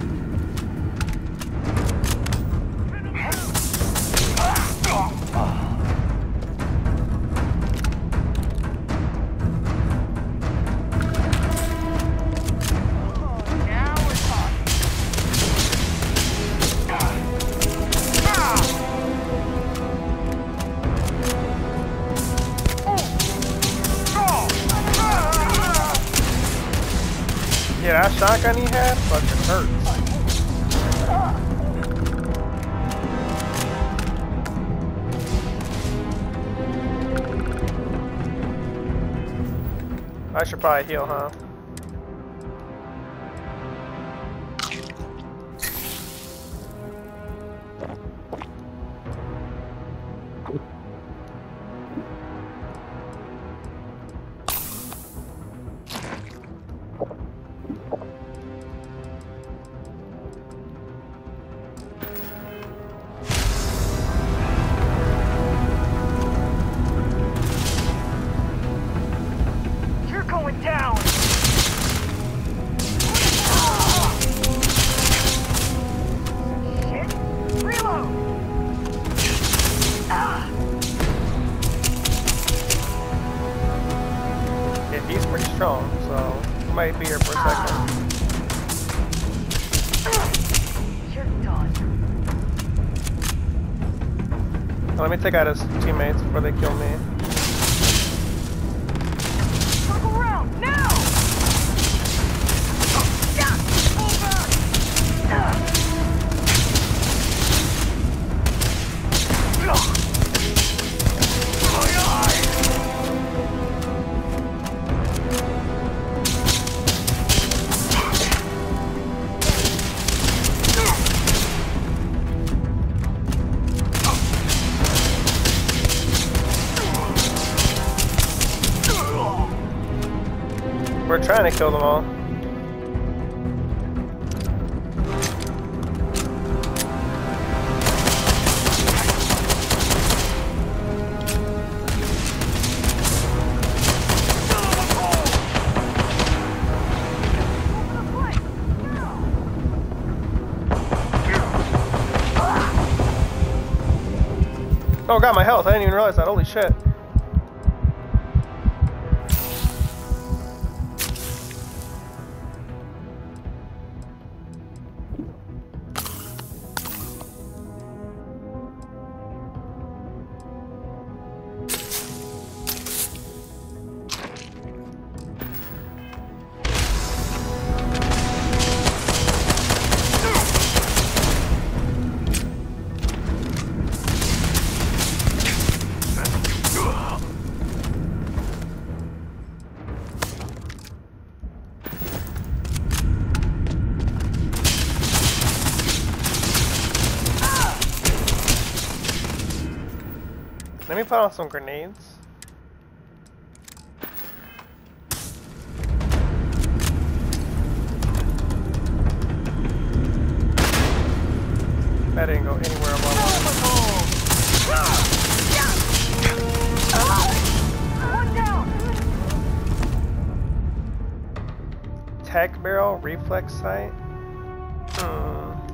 Oh. shotgun he had fucking hurts. I should probably heal, huh? Let me take out his teammates before they kill me. Circle around now! We're trying to kill them all. Oh, got my health. I didn't even realize that. Holy shit. Let me put on some grenades. That didn't go anywhere on my way. Tech barrel, reflex sight. Hmm.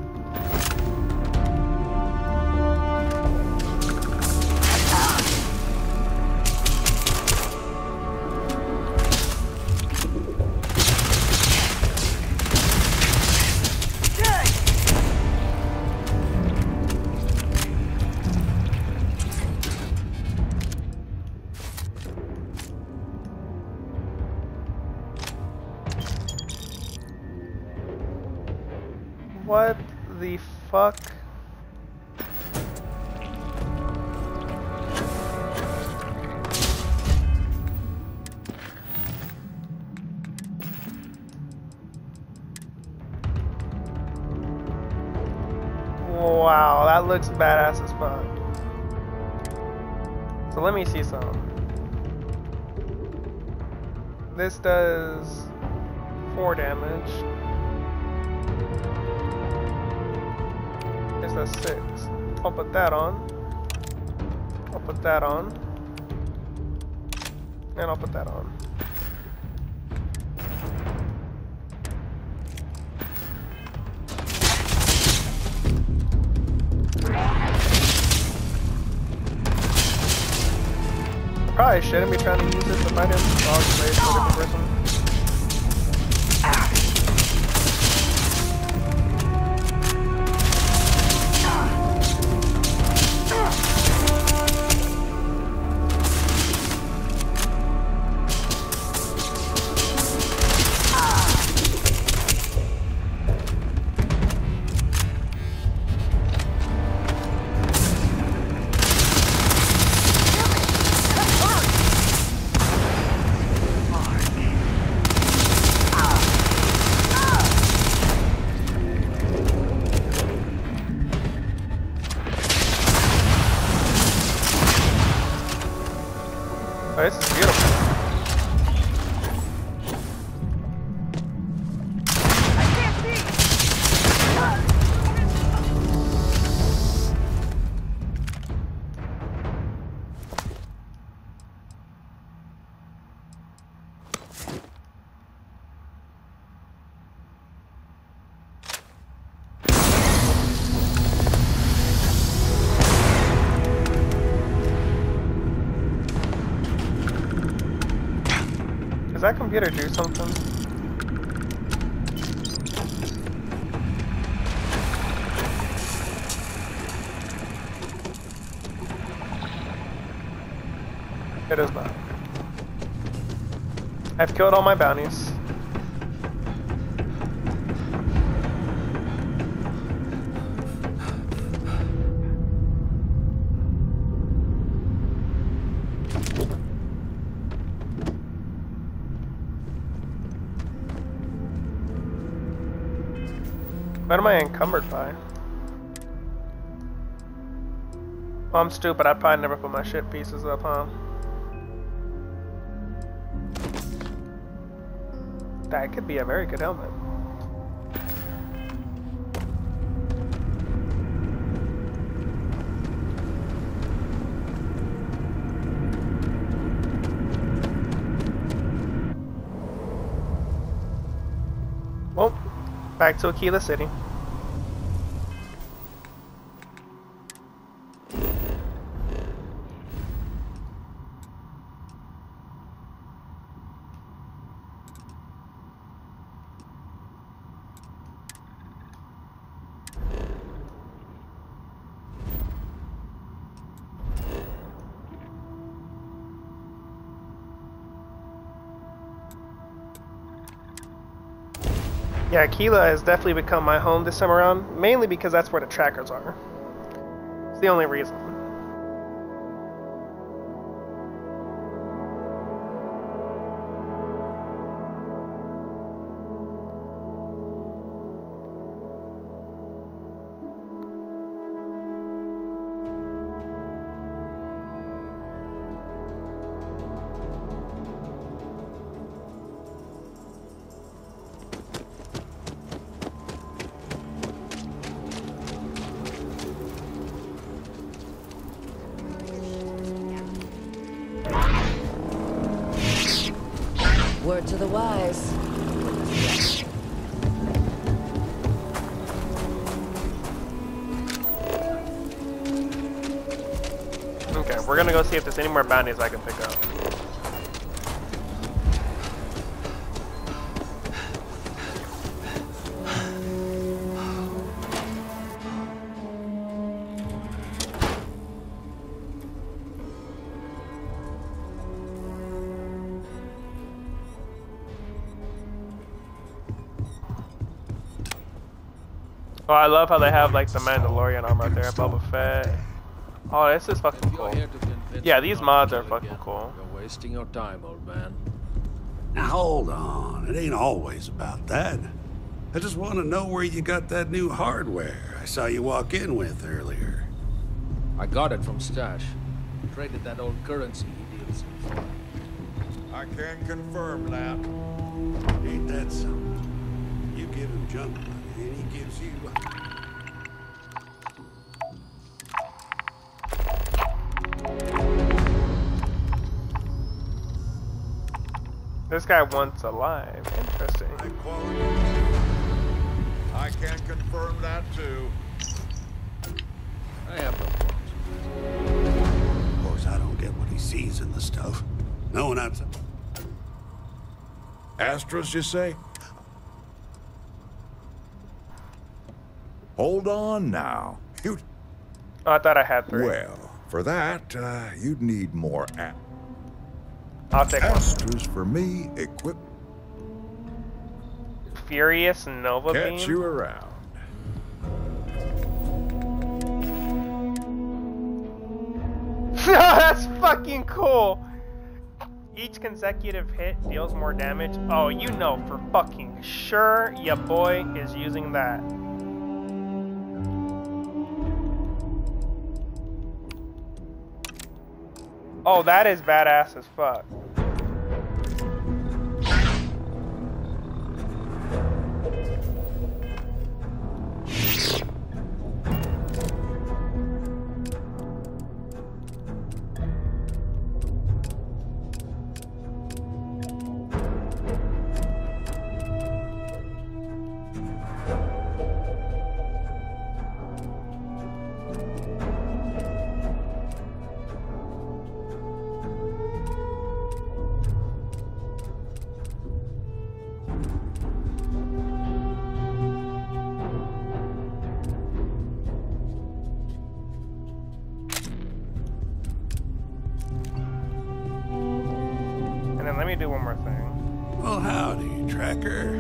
What the fuck? Wow, that looks badass as fuck. So let me see some. This does four damage. This does six. I'll put that on. I'll put that on. And I'll put that on. Probably shouldn't be trying to use this to fight him. So I'll just wait for a different person. that computer do something? It is not. I've killed all my bounties. What am I encumbered by? Well, I'm stupid. I'd probably never put my shit pieces up, huh? That could be a very good helmet. Well, back to Aquila City. Yeah, Aquila has definitely become my home this time around, mainly because that's where the trackers are. It's the only reason. Word to the wise. Okay, we're gonna go see if there's any more bounties I can pick up. Oh, I love how they have like the Mandalorian armor out there, Boba Fett. Oh, this is fucking cool. Yeah, these mods are fucking cool. You're wasting your time, old man. Now hold on, it ain't always about that. I just want to know where you got that new hardware I saw you walk in with earlier. I got it from Stash. Traded that old currency he deals in for. I can confirm that. Ain't that something? You give him junk money and he gives you... This guy wants alive. Interesting. I can confirm that too. I have no problems. Of course, I don't get what he sees in the stuff. No one outside. Astros, you say? Hold on now. You... Oh, I thought I had three. Well, for that, uh, you'd need more a I'll take Astros for me, equip. Furious Nova Beam. Catch you around. That's fucking cool. Each consecutive hit deals more damage. Oh, you know for fucking sure your boy is using that. Oh, that is badass as fuck. me do one more thing. Well, howdy, tracker.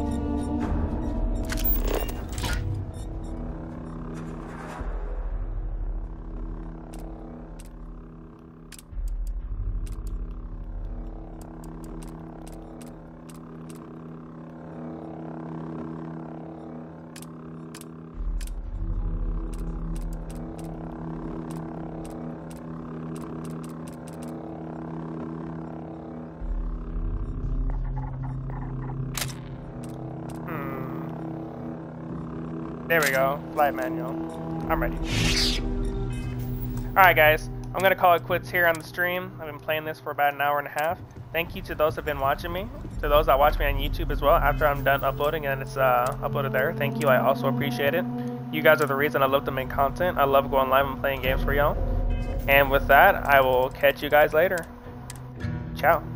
There we go, flight manual. I'm ready. Alright guys, I'm gonna call it quits here on the stream. I've been playing this for about an hour and a half. Thank you to those that have been watching me, to those that watch me on YouTube as well after I'm done uploading and it's uh, uploaded there. Thank you, I also appreciate it. You guys are the reason I love to make content. I love going live and playing games for y'all. And with that, I will catch you guys later. Ciao.